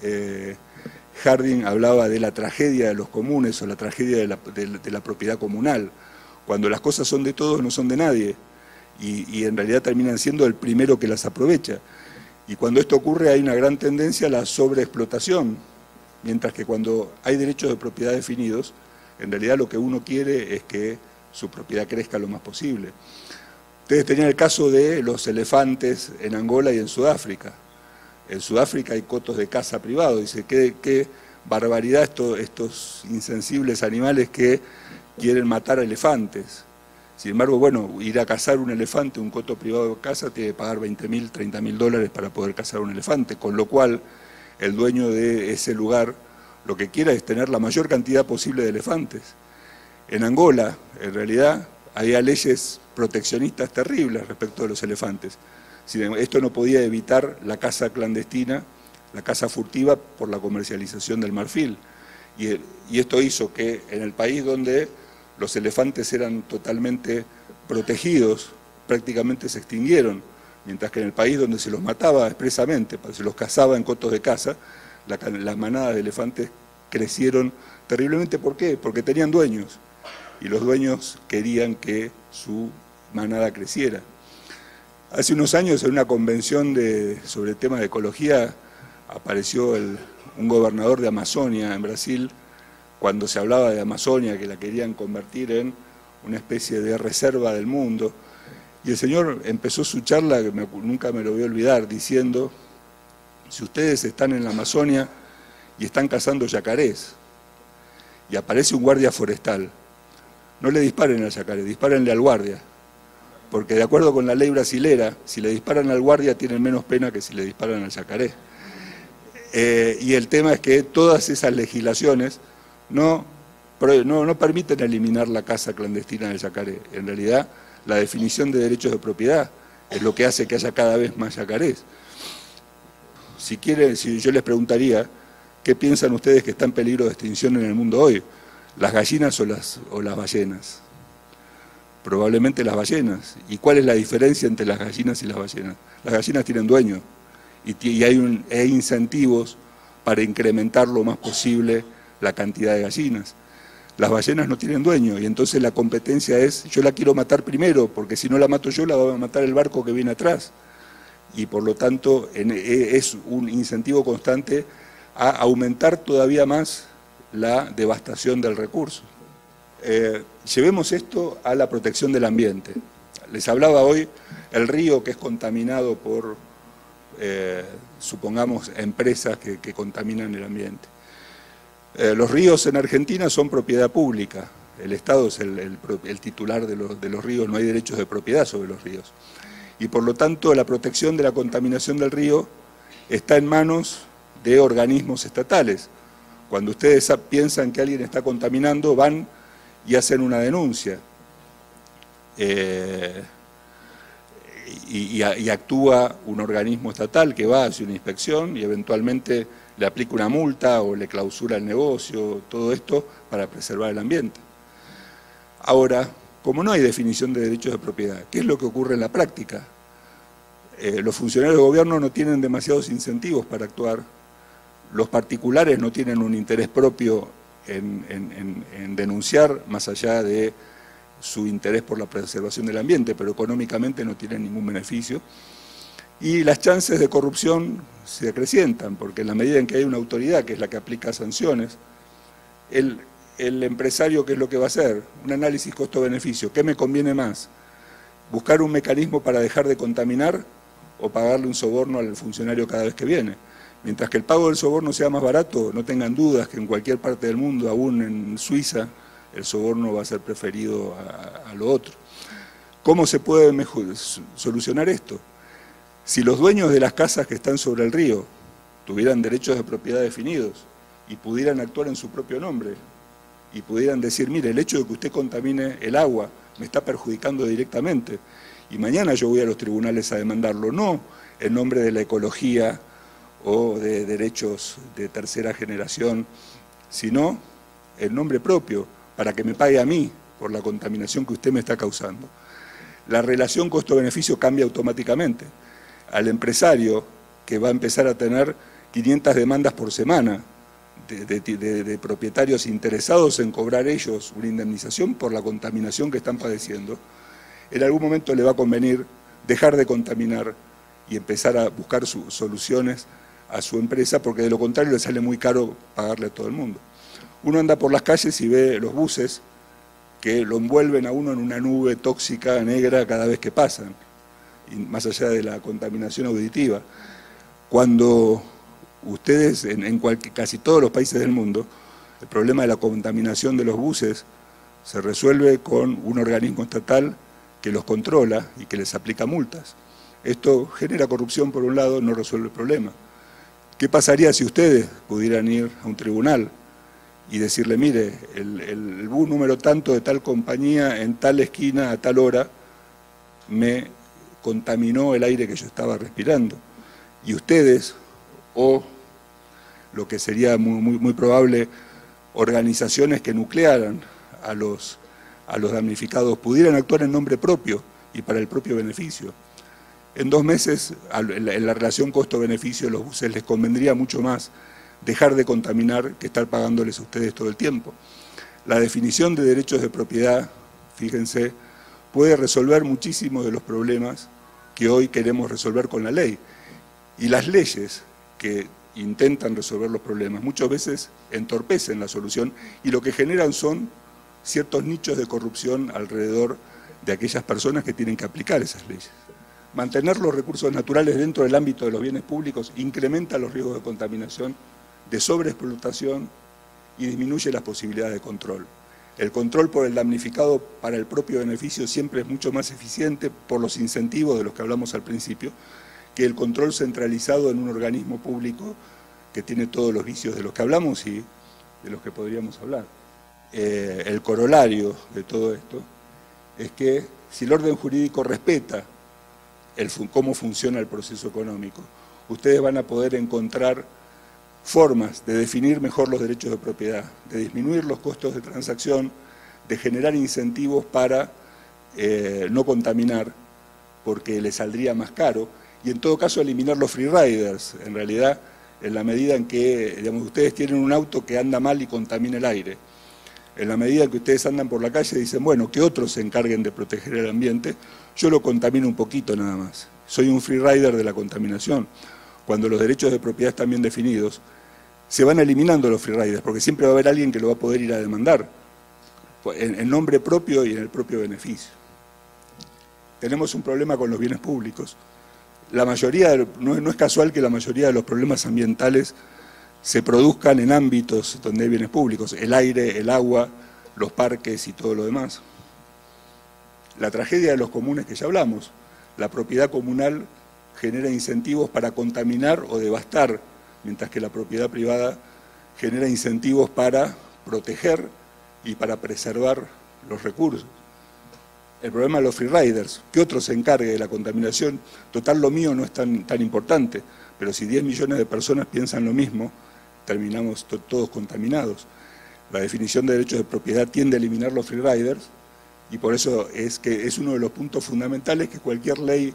Harding hablaba de la tragedia de los comunes o la tragedia de la propiedad comunal. Cuando las cosas son de todos, no son de nadie. Y en realidad terminan siendo el primero que las aprovecha. Y cuando esto ocurre hay una gran tendencia a la sobreexplotación, mientras que cuando hay derechos de propiedad definidos, en realidad lo que uno quiere es que su propiedad crezca lo más posible. Ustedes tenían el caso de los elefantes en Angola y en Sudáfrica. En Sudáfrica hay cotos de caza privados. Dice, qué barbaridad estos insensibles animales que quieren matar a elefantes. Sin embargo, bueno, ir a cazar un elefante, un coto privado de caza, tiene que pagar $20.000, $30.000 para poder cazar un elefante, con lo cual el dueño de ese lugar lo que quiera es tener la mayor cantidad posible de elefantes. En Angola, en realidad, había leyes proteccionistas terribles respecto de los elefantes. Esto no podía evitar la caza clandestina, la caza furtiva por la comercialización del marfil. Y esto hizo que en el país donde los elefantes eran totalmente protegidos, prácticamente se extinguieron, mientras que en el país donde se los mataba expresamente, se los cazaba en cotos de caza, las manadas de elefantes crecieron terriblemente. ¿Por qué? Porque tenían dueños, y los dueños querían que su manada creciera. Hace unos años en una convención sobre temas de ecología apareció un gobernador de Amazonia en Brasil, cuando se hablaba de Amazonia, que la querían convertir en una especie de reserva del mundo. Y el señor empezó su charla, que nunca me lo voy a olvidar, diciendo, si ustedes están en la Amazonia y están cazando yacarés, y aparece un guardia forestal, no le disparen al yacaré, dispárenle al guardia. Porque de acuerdo con la ley brasilera, si le disparan al guardia tienen menos pena que si le disparan al yacaré. Y el tema es que todas esas legislaciones no permiten eliminar la caza clandestina del yacaré. En realidad, la definición de derechos de propiedad es lo que hace que haya cada vez más yacarés. Si yo les preguntaría, ¿qué piensan ustedes que está en peligro de extinción en el mundo hoy? ¿Las gallinas o las ballenas? Probablemente las ballenas. ¿Y cuál es la diferencia entre las gallinas y las ballenas? Las gallinas tienen dueño y hay incentivos para incrementar lo más posible la cantidad de gallinas. Las ballenas no tienen dueño y entonces la competencia es, yo la quiero matar primero, porque si no la mato yo la va a matar el barco que viene atrás. Y por lo tanto es un incentivo constante a aumentar todavía más la devastación del recurso. Llevemos esto a la protección del ambiente. Les hablaba hoy el río que es contaminado por, supongamos, empresas que contaminan el ambiente. Los ríos en Argentina son propiedad pública. El Estado es el titular de los ríos, no hay derechos de propiedad sobre los ríos. Y por lo tanto la protección de la contaminación del río está en manos de organismos estatales. Cuando ustedes piensan que alguien está contaminando, van y hacen una denuncia. Y actúa un organismo estatal que va, hace una inspección y eventualmente le aplica una multa o le clausura el negocio, todo esto para preservar el ambiente. Ahora, como no hay definición de derechos de propiedad, ¿qué es lo que ocurre en la práctica? Los funcionarios de gobierno no tienen demasiados incentivos para actuar, los particulares no tienen un interés propio en denunciar, más allá de su interés por la preservación del ambiente, pero económicamente no tienen ningún beneficio. Y las chances de corrupción se acrecientan, porque en la medida en que hay una autoridad, que es la que aplica sanciones, el empresario, ¿qué es lo que va a hacer? Un análisis costo-beneficio. ¿Qué me conviene más? ¿Buscar un mecanismo para dejar de contaminar o pagarle un soborno al funcionario cada vez que viene? Mientras que el pago del soborno sea más barato, no tengan dudas que en cualquier parte del mundo, aún en Suiza, el soborno va a ser preferido a lo otro. ¿Cómo se puede solucionar esto? Si los dueños de las casas que están sobre el río tuvieran derechos de propiedad definidos y pudieran actuar en su propio nombre y pudieran decir, mire, el hecho de que usted contamine el agua me está perjudicando directamente y mañana yo voy a los tribunales a demandarlo, no en nombre de la ecología o de derechos de tercera generación, sino en nombre propio, para que me pague a mí por la contaminación que usted me está causando. La relación costo-beneficio cambia automáticamente. Al empresario que va a empezar a tener 500 demandas por semana de propietarios interesados en cobrar ellos una indemnización por la contaminación que están padeciendo, en algún momento le va a convenir dejar de contaminar y empezar a buscar soluciones a su empresa, porque de lo contrario le sale muy caro pagarle a todo el mundo. Uno anda por las calles y ve los buses que lo envuelven a uno en una nube tóxica negra cada vez que pasan, y más allá de la contaminación auditiva. Cuando ustedes, casi todos los países del mundo, el problema de la contaminación de los buses se resuelve con un organismo estatal que los controla y que les aplica multas. Esto genera corrupción por un lado, no resuelve el problema. ¿Qué pasaría si ustedes pudieran ir a un tribunal y decirle, mire, el bus número tanto de tal compañía en tal esquina a tal hora me contaminó el aire que yo estaba respirando? Y ustedes, o lo que sería muy probable, organizaciones que nuclearan a los damnificados, pudieran actuar en nombre propio y para el propio beneficio. En 2 meses, en la relación costo-beneficio de los buses les convendría mucho más dejar de contaminar que estar pagándoles a ustedes todo el tiempo. La definición de derechos de propiedad, fíjense, puede resolver muchísimos de los problemas que hoy queremos resolver con la ley. Y las leyes que intentan resolver los problemas muchas veces entorpecen la solución y lo que generan son ciertos nichos de corrupción alrededor de aquellas personas que tienen que aplicar esas leyes. Mantener los recursos naturales dentro del ámbito de los bienes públicos incrementa los riesgos de contaminación, de sobreexplotación y disminuye las posibilidades de control. El control por el damnificado para el propio beneficio siempre es mucho más eficiente por los incentivos de los que hablamos al principio, que el control centralizado en un organismo público que tiene todos los vicios de los que hablamos y de los que podríamos hablar. El corolario de todo esto es que si el orden jurídico respeta cómo funciona el proceso económico, ustedes van a poder encontrar formas de definir mejor los derechos de propiedad, de disminuir los costos de transacción, de generar incentivos para no contaminar, porque le saldría más caro, y en todo caso eliminar los free riders, en realidad, en la medida en que, digamos, ustedes tienen un auto que anda mal y contamina el aire. En la medida en que ustedes andan por la calle y dicen, bueno, que otros se encarguen de proteger el ambiente, yo lo contamino un poquito nada más. Soy un free rider de la contaminación. Cuando los derechos de propiedad están bien definidos, se van eliminando los free riders, porque siempre va a haber alguien que lo va a poder ir a demandar, en nombre propio y en el propio beneficio. Tenemos un problema con los bienes públicos. La mayoría, no es casual que la mayoría de los problemas ambientales se produzcan en ámbitos donde hay bienes públicos, el aire, el agua, los parques y todo lo demás. La tragedia de los comunes que ya hablamos, la propiedad comunal genera incentivos para contaminar o devastar, mientras que la propiedad privada genera incentivos para proteger y para preservar los recursos. El problema de los free riders, que otro se encargue de la contaminación, total lo mío no es tan importante, pero si 10 millones de personas piensan lo mismo, terminamos todos contaminados. La definición de derechos de propiedad tiende a eliminar los free riders y por eso es que es uno de los puntos fundamentales que cualquier ley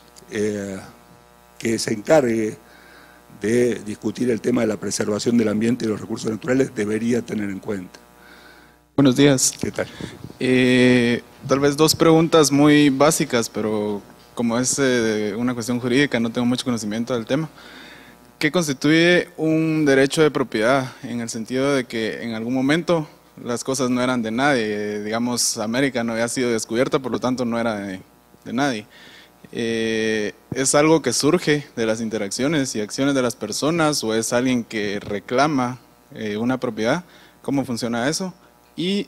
que se encargue de discutir el tema de la preservación del ambiente y los recursos naturales debería tener en cuenta. Buenos días. ¿Qué tal? Tal vez dos preguntas muy básicas, pero como es una cuestión jurídica, no tengo mucho conocimiento del tema. ¿Qué constituye un derecho de propiedad? En el sentido de que en algún momento las cosas no eran de nadie, digamos, América no había sido descubierta, por lo tanto no era de nadie. ¿Es algo que surge de las interacciones y acciones de las personas o es alguien que reclama una propiedad? ¿Cómo funciona eso? Y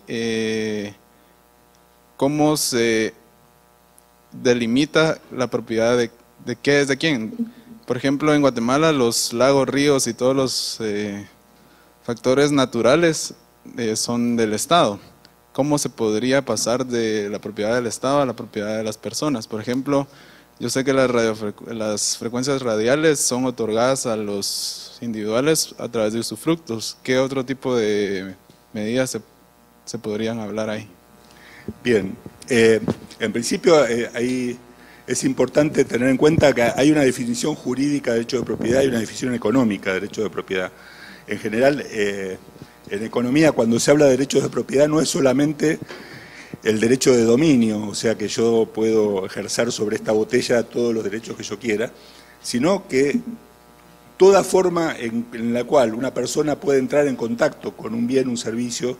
¿cómo se delimita la propiedad de qué es de quién? Por ejemplo, en Guatemala los lagos, ríos y todos los factores naturales son del Estado. ¿Cómo se podría pasar de la propiedad del Estado a la propiedad de las personas? Por ejemplo, yo sé que las frecuencias radiales son otorgadas a los individuales a través de usufructos. ¿Qué otro tipo de medidas se podrían hablar ahí? Bien, en principio ahí es importante tener en cuenta que hay una definición jurídica de derecho de propiedad y una definición económica de derecho de propiedad. En general, en economía, cuando se habla de derechos de propiedad, no es solamente el derecho de dominio, o sea que yo puedo ejercer sobre esta botella todos los derechos que yo quiera, sino que toda forma en la cual una persona puede entrar en contacto con un bien, un servicio,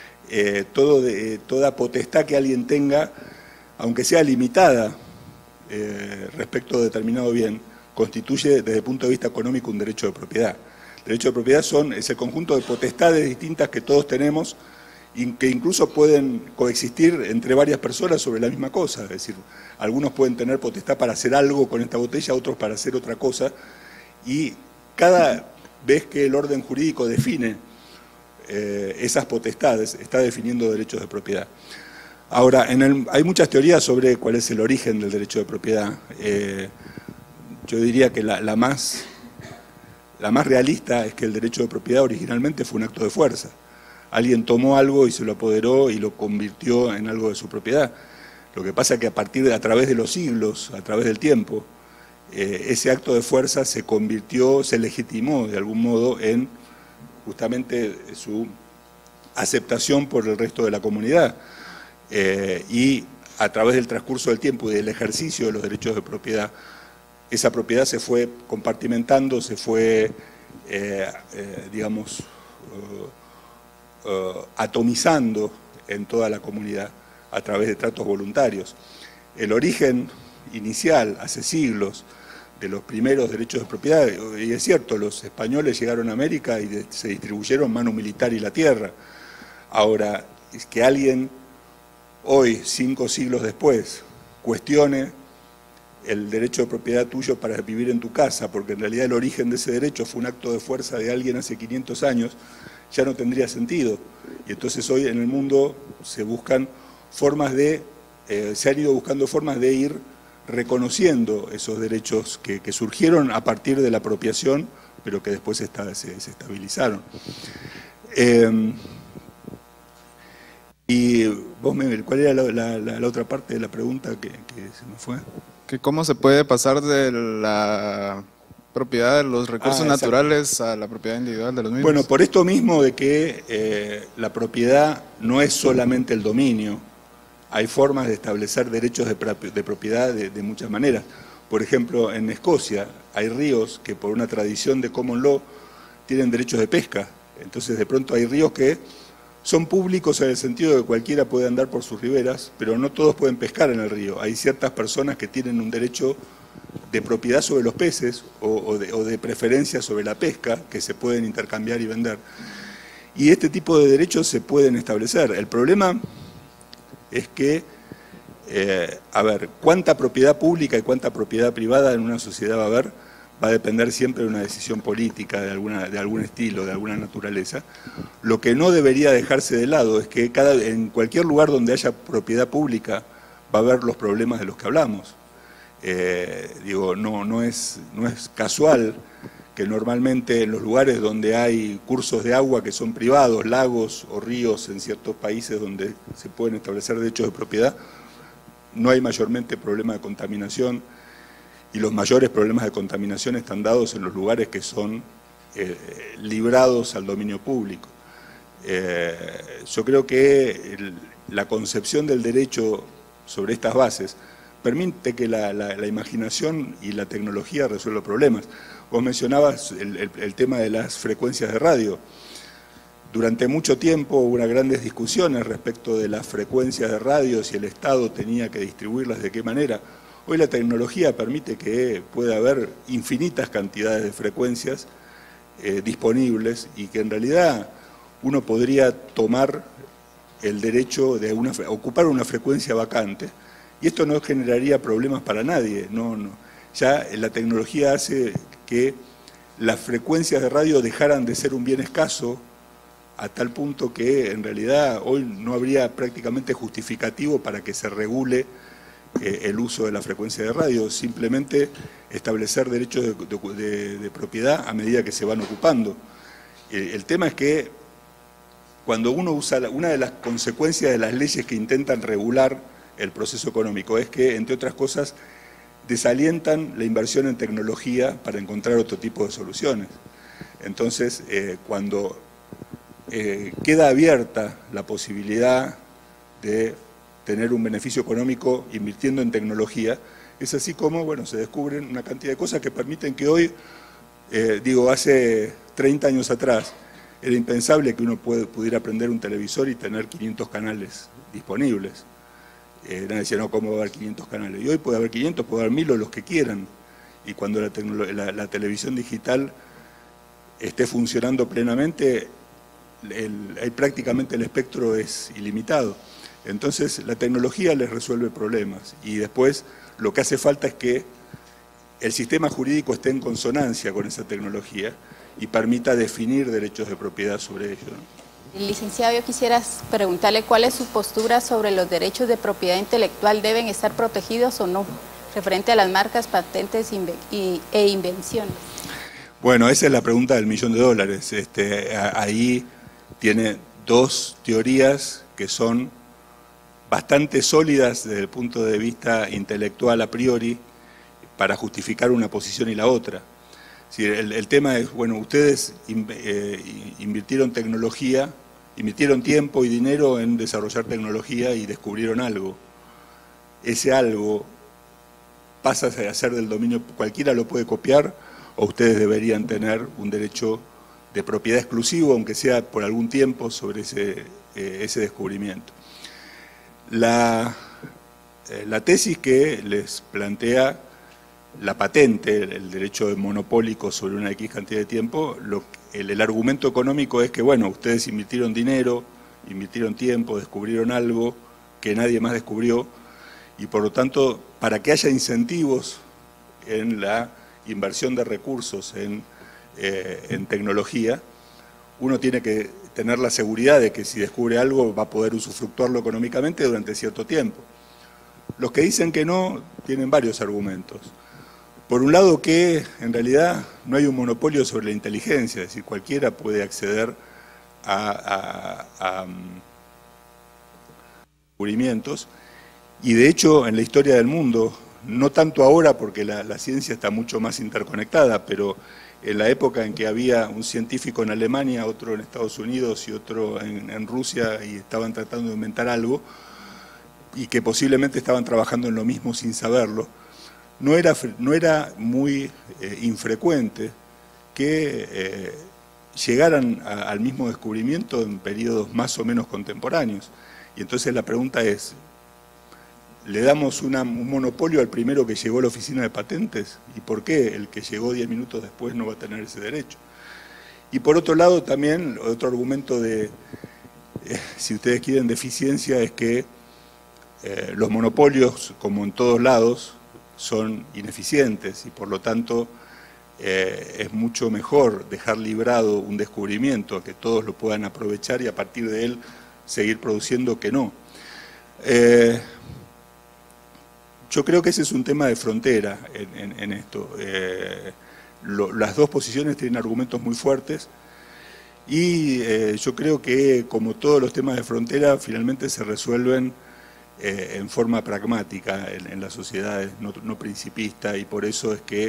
toda potestad que alguien tenga, aunque sea limitada respecto a determinado bien, constituye desde el punto de vista económico un derecho de propiedad. El derecho de propiedad es el conjunto de potestades distintas que todos tenemos y que incluso pueden coexistir entre varias personas sobre la misma cosa. Es decir, algunos pueden tener potestad para hacer algo con esta botella, otros para hacer otra cosa, y cada vez que el orden jurídico define esas potestades, está definiendo derechos de propiedad. Ahora, hay muchas teorías sobre cuál es el origen del derecho de propiedad. Yo diría que la más realista es que el derecho de propiedad originalmente fue un acto de fuerza. Alguien tomó algo y se lo apoderó y lo convirtió en algo de su propiedad. Lo que pasa es que a través de los siglos, a través del tiempo, ese acto de fuerza se convirtió, se legitimó de algún modo en justamente su aceptación por el resto de la comunidad. Y a través del transcurso del tiempo y del ejercicio de los derechos de propiedad, esa propiedad se fue compartimentando, se fue, digamos, atomizando en toda la comunidad a través de tratos voluntarios. El origen inicial, hace siglos, de los primeros derechos de propiedad, y es cierto, los españoles llegaron a América y se distribuyeron mano militar y la tierra. Ahora, es que alguien hoy, 5 siglos después, cuestione el derecho de propiedad tuyo para vivir en tu casa, porque en realidad el origen de ese derecho fue un acto de fuerza de alguien hace 500 años, ya no tendría sentido. Y entonces hoy en el mundo se buscan formas se han ido buscando formas de ir reconociendo esos derechos que surgieron a partir de la apropiación, pero que después se estabilizaron. Y ¿Cuál era la otra parte de la pregunta que se me fue? Que cómo se puede pasar de la propiedad de los recursos naturales a la propiedad individual de los mismos. Bueno, por esto mismo de que la propiedad no es solamente el dominio, hay formas de establecer derechos de propiedad de muchas maneras. Por ejemplo, en Escocia hay ríos que por una tradición de common law tienen derechos de pesca. Entonces de pronto hay ríos que son públicos en el sentido de que cualquiera puede andar por sus riberas, pero no todos pueden pescar en el río. Hay ciertas personas que tienen un derecho de propiedad sobre los peces o de preferencia sobre la pesca que se pueden intercambiar y vender. Y este tipo de derechos se pueden establecer. El problema es que, a ver, cuánta propiedad pública y cuánta propiedad privada en una sociedad va a haber, va a depender siempre de una decisión política de algún estilo, de alguna naturaleza. Lo que no debería dejarse de lado es que en cualquier lugar donde haya propiedad pública va a haber los problemas de los que hablamos. No es casual que normalmente en los lugares donde hay cursos de agua que son privados, lagos o ríos en ciertos países donde se pueden establecer derechos de propiedad, no hay mayormente problemas de contaminación, y los mayores problemas de contaminación están dados en los lugares que son librados al dominio público. Yo creo que la concepción del derecho sobre estas bases permite que la imaginación y la tecnología resuelvan problemas. Vos mencionabas el tema de las frecuencias de radio. Durante mucho tiempo hubo unas grandes discusiones respecto de las frecuencias de radio, si el Estado tenía que distribuirlas, de qué manera. Hoy la tecnología permite que pueda haber infinitas cantidades de frecuencias disponibles y que en realidad uno podría tomar el derecho de ocupar una frecuencia vacante y esto no generaría problemas para nadie. Ya la tecnología hace que las frecuencias de radio dejaran de ser un bien escaso a tal punto que en realidad hoy no habría prácticamente justificativo para que se regule el uso de la frecuencia de radio, simplemente establecer derechos de propiedad a medida que se van ocupando. El tema es que cuando uno usa, una de las consecuencias de las leyes que intentan regular el proceso económico es que, entre otras cosas, desalientan la inversión en tecnología para encontrar otro tipo de soluciones. Entonces, cuando queda abierta la posibilidad de tener un beneficio económico invirtiendo en tecnología, es así como, bueno, se descubren una cantidad de cosas que permiten que hoy, hace 30 años atrás, era impensable que uno pudiera prender un televisor y tener 500 canales disponibles. Nadie decía, no, ¿cómo va a haber 500 canales? Y hoy puede haber 500, puede haber 1000 o los que quieran. Y cuando la televisión digital esté funcionando plenamente, prácticamente el espectro es ilimitado. Entonces la tecnología les resuelve problemas y después lo que hace falta es que el sistema jurídico esté en consonancia con esa tecnología y permita definir derechos de propiedad sobre ello, ¿no? Licenciado, yo quisiera preguntarle cuál es su postura sobre los derechos de propiedad intelectual, ¿deben estar protegidos o no? Referente a las marcas, patentes e invenciones. Bueno, esa es la pregunta del $1.000.000. Ahí tiene dos teorías que son bastante sólidas desde el punto de vista intelectual a priori para justificar una posición y la otra. Si el tema es, bueno, ustedes invirtieron tecnología, invirtieron tiempo y dinero en desarrollar tecnología y descubrieron algo. Ese algo pasa a ser del dominio, cualquiera lo puede copiar, o ustedes deberían tener un derecho de propiedad exclusivo, aunque sea por algún tiempo, sobre ese descubrimiento. La tesis que les plantea la patente, el derecho monopólico sobre una X cantidad de tiempo, el argumento económico es que, bueno, ustedes invirtieron dinero, invirtieron tiempo, descubrieron algo que nadie más descubrió, y por lo tanto, para que haya incentivos en la inversión de recursos en tecnología, uno tiene que tener la seguridad de que si descubre algo va a poder usufructuarlo económicamente durante cierto tiempo. Los que dicen que no tienen varios argumentos. Por un lado que en realidad no hay un monopolio sobre la inteligencia, es decir, cualquiera puede acceder descubrimientos, y de hecho en la historia del mundo, no tanto ahora porque la ciencia está mucho más interconectada, pero en la época en que había un científico en Alemania, otro en Estados Unidos y otro en Rusia y estaban tratando de inventar algo y que posiblemente estaban trabajando en lo mismo sin saberlo, no era muy infrecuente que llegaran al mismo descubrimiento en periodos más o menos contemporáneos. Y entonces la pregunta es, ¿le damos un monopolio al primero que llegó a la oficina de patentes? ¿Y por qué el que llegó 10 minutos después no va a tener ese derecho? Y por otro lado también, otro argumento de, si ustedes quieren, de eficiencia es que los monopolios, como en todos lados, son ineficientes y por lo tanto es mucho mejor dejar librado un descubrimiento, que todos lo puedan aprovechar y a partir de él seguir produciendo que no. Yo creo que ese es un tema de frontera en esto. Las dos posiciones tienen argumentos muy fuertes y yo creo que, como todos los temas de frontera, finalmente se resuelven en forma pragmática en las sociedades, no principista, y por eso es que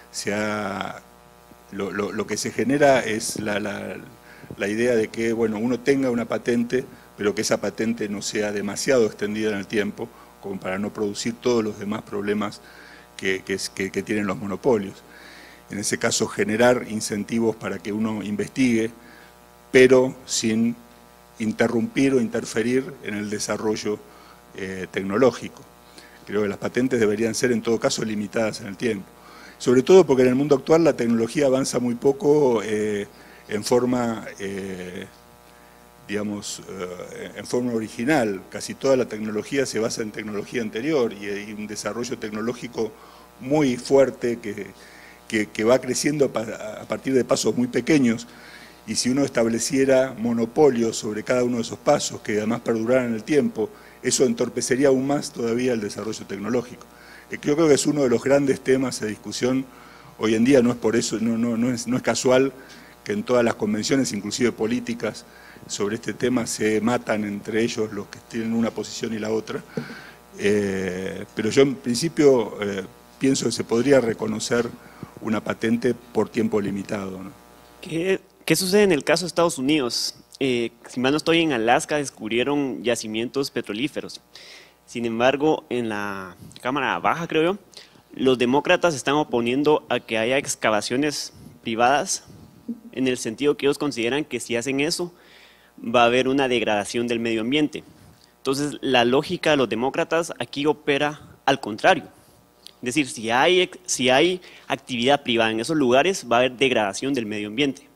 lo que se genera es la idea de que bueno, uno tenga una patente, pero que esa patente no sea demasiado extendida en el tiempo, como para no producir todos los demás problemas que tienen los monopolios. En ese caso, generar incentivos para que uno investigue, pero sin interrumpir o interferir en el desarrollo tecnológico. Creo que las patentes deberían ser en todo caso limitadas en el tiempo. Sobre todo porque en el mundo actual la tecnología avanza muy poco en forma, digamos, en forma original. Casi toda la tecnología se basa en tecnología anterior y hay un desarrollo tecnológico muy fuerte que va creciendo a partir de pasos muy pequeños. Y si uno estableciera monopolios sobre cada uno de esos pasos, que además perduraran en el tiempo, eso entorpecería aún más todavía el desarrollo tecnológico. Yo creo que es uno de los grandes temas de discusión hoy en día, no es por eso, no es casual que en todas las convenciones, inclusive políticas, sobre este tema se matan entre ellos los que tienen una posición y la otra. Pero yo en principio pienso que se podría reconocer una patente por tiempo limitado, ¿no? ¿Qué sucede en el caso de Estados Unidos? Si mal no estoy, en Alaska descubrieron yacimientos petrolíferos. Sin embargo, en la Cámara Baja, creo yo, los demócratas están oponiendo a que haya excavaciones privadas, en el sentido que ellos consideran que si hacen eso, va a haber una degradación del medio ambiente. Entonces, la lógica de los demócratas aquí opera al contrario. Es decir, si hay actividad privada en esos lugares, va a haber degradación del medio ambiente.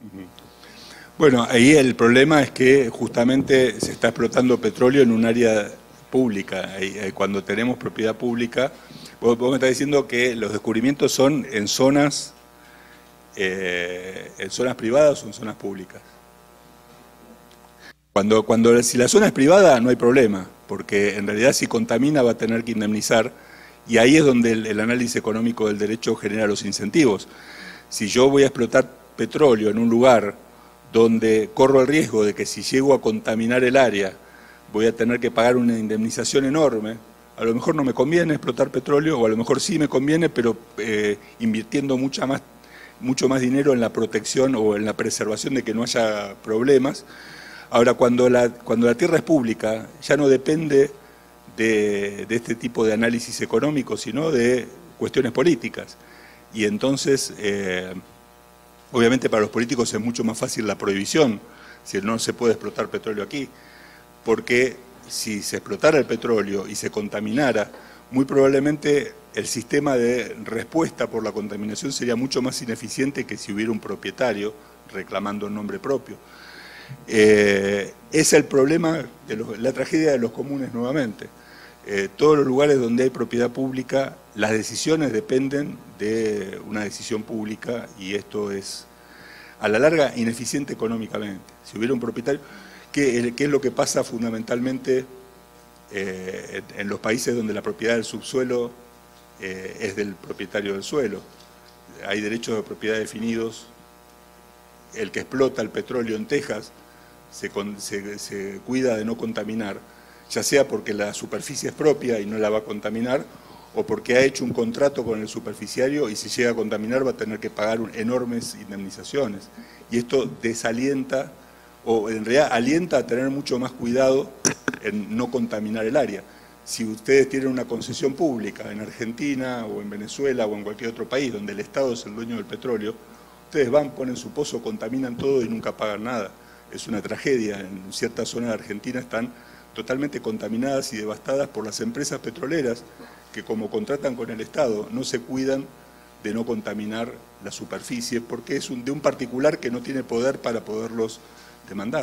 Bueno, ahí el problema es que justamente se está explotando petróleo en un área pública. Cuando tenemos propiedad pública, vos me estás diciendo que los descubrimientos son en zonas privadas o en zonas públicas. Si la zona es privada no hay problema, porque en realidad si contamina va a tener que indemnizar, y ahí es donde el análisis económico del derecho genera los incentivos. Si yo voy a explotar petróleo en un lugar donde corro el riesgo de que si llego a contaminar el área voy a tener que pagar una indemnización enorme, a lo mejor no me conviene explotar petróleo, o a lo mejor sí me conviene, pero invirtiendo mucho más dinero en la protección o en la preservación de que no haya problemas. Ahora, cuando la tierra es pública, ya no depende de este tipo de análisis económico, sino de cuestiones políticas. Y entonces, obviamente para los políticos es mucho más fácil la prohibición, si no se puede explotar petróleo aquí, porque si se explotara el petróleo y se contaminara, muy probablemente el sistema de respuesta por la contaminación sería mucho más ineficiente que si hubiera un propietario reclamando el nombre propio. Es el problema, la tragedia de los comunes nuevamente. Todos los lugares donde hay propiedad pública, las decisiones dependen de una decisión pública y esto es, a la larga, ineficiente económicamente. Si hubiera un propietario, ¿qué es lo que pasa fundamentalmente en los países donde la propiedad del subsuelo es del propietario del suelo? Hay derechos de propiedad definidos. El que explota el petróleo en Texas se cuida de no contaminar ya sea porque la superficie es propia y no la va a contaminar, o porque ha hecho un contrato con el superficiario y si llega a contaminar va a tener que pagar enormes indemnizaciones. Y esto desalienta, o en realidad alienta a tener mucho más cuidado en no contaminar el área. Si ustedes tienen una concesión pública en Argentina o en Venezuela o en cualquier otro país donde el Estado es el dueño del petróleo, ustedes van, ponen su pozo, contaminan todo y nunca pagan nada. Es una tragedia. En ciertas zonas de Argentina están totalmente contaminadas y devastadas por las empresas petroleras que, como contratan con el Estado, no se cuidan de no contaminar la superficie porque es de un particular que no tiene poder para poderlos demandar.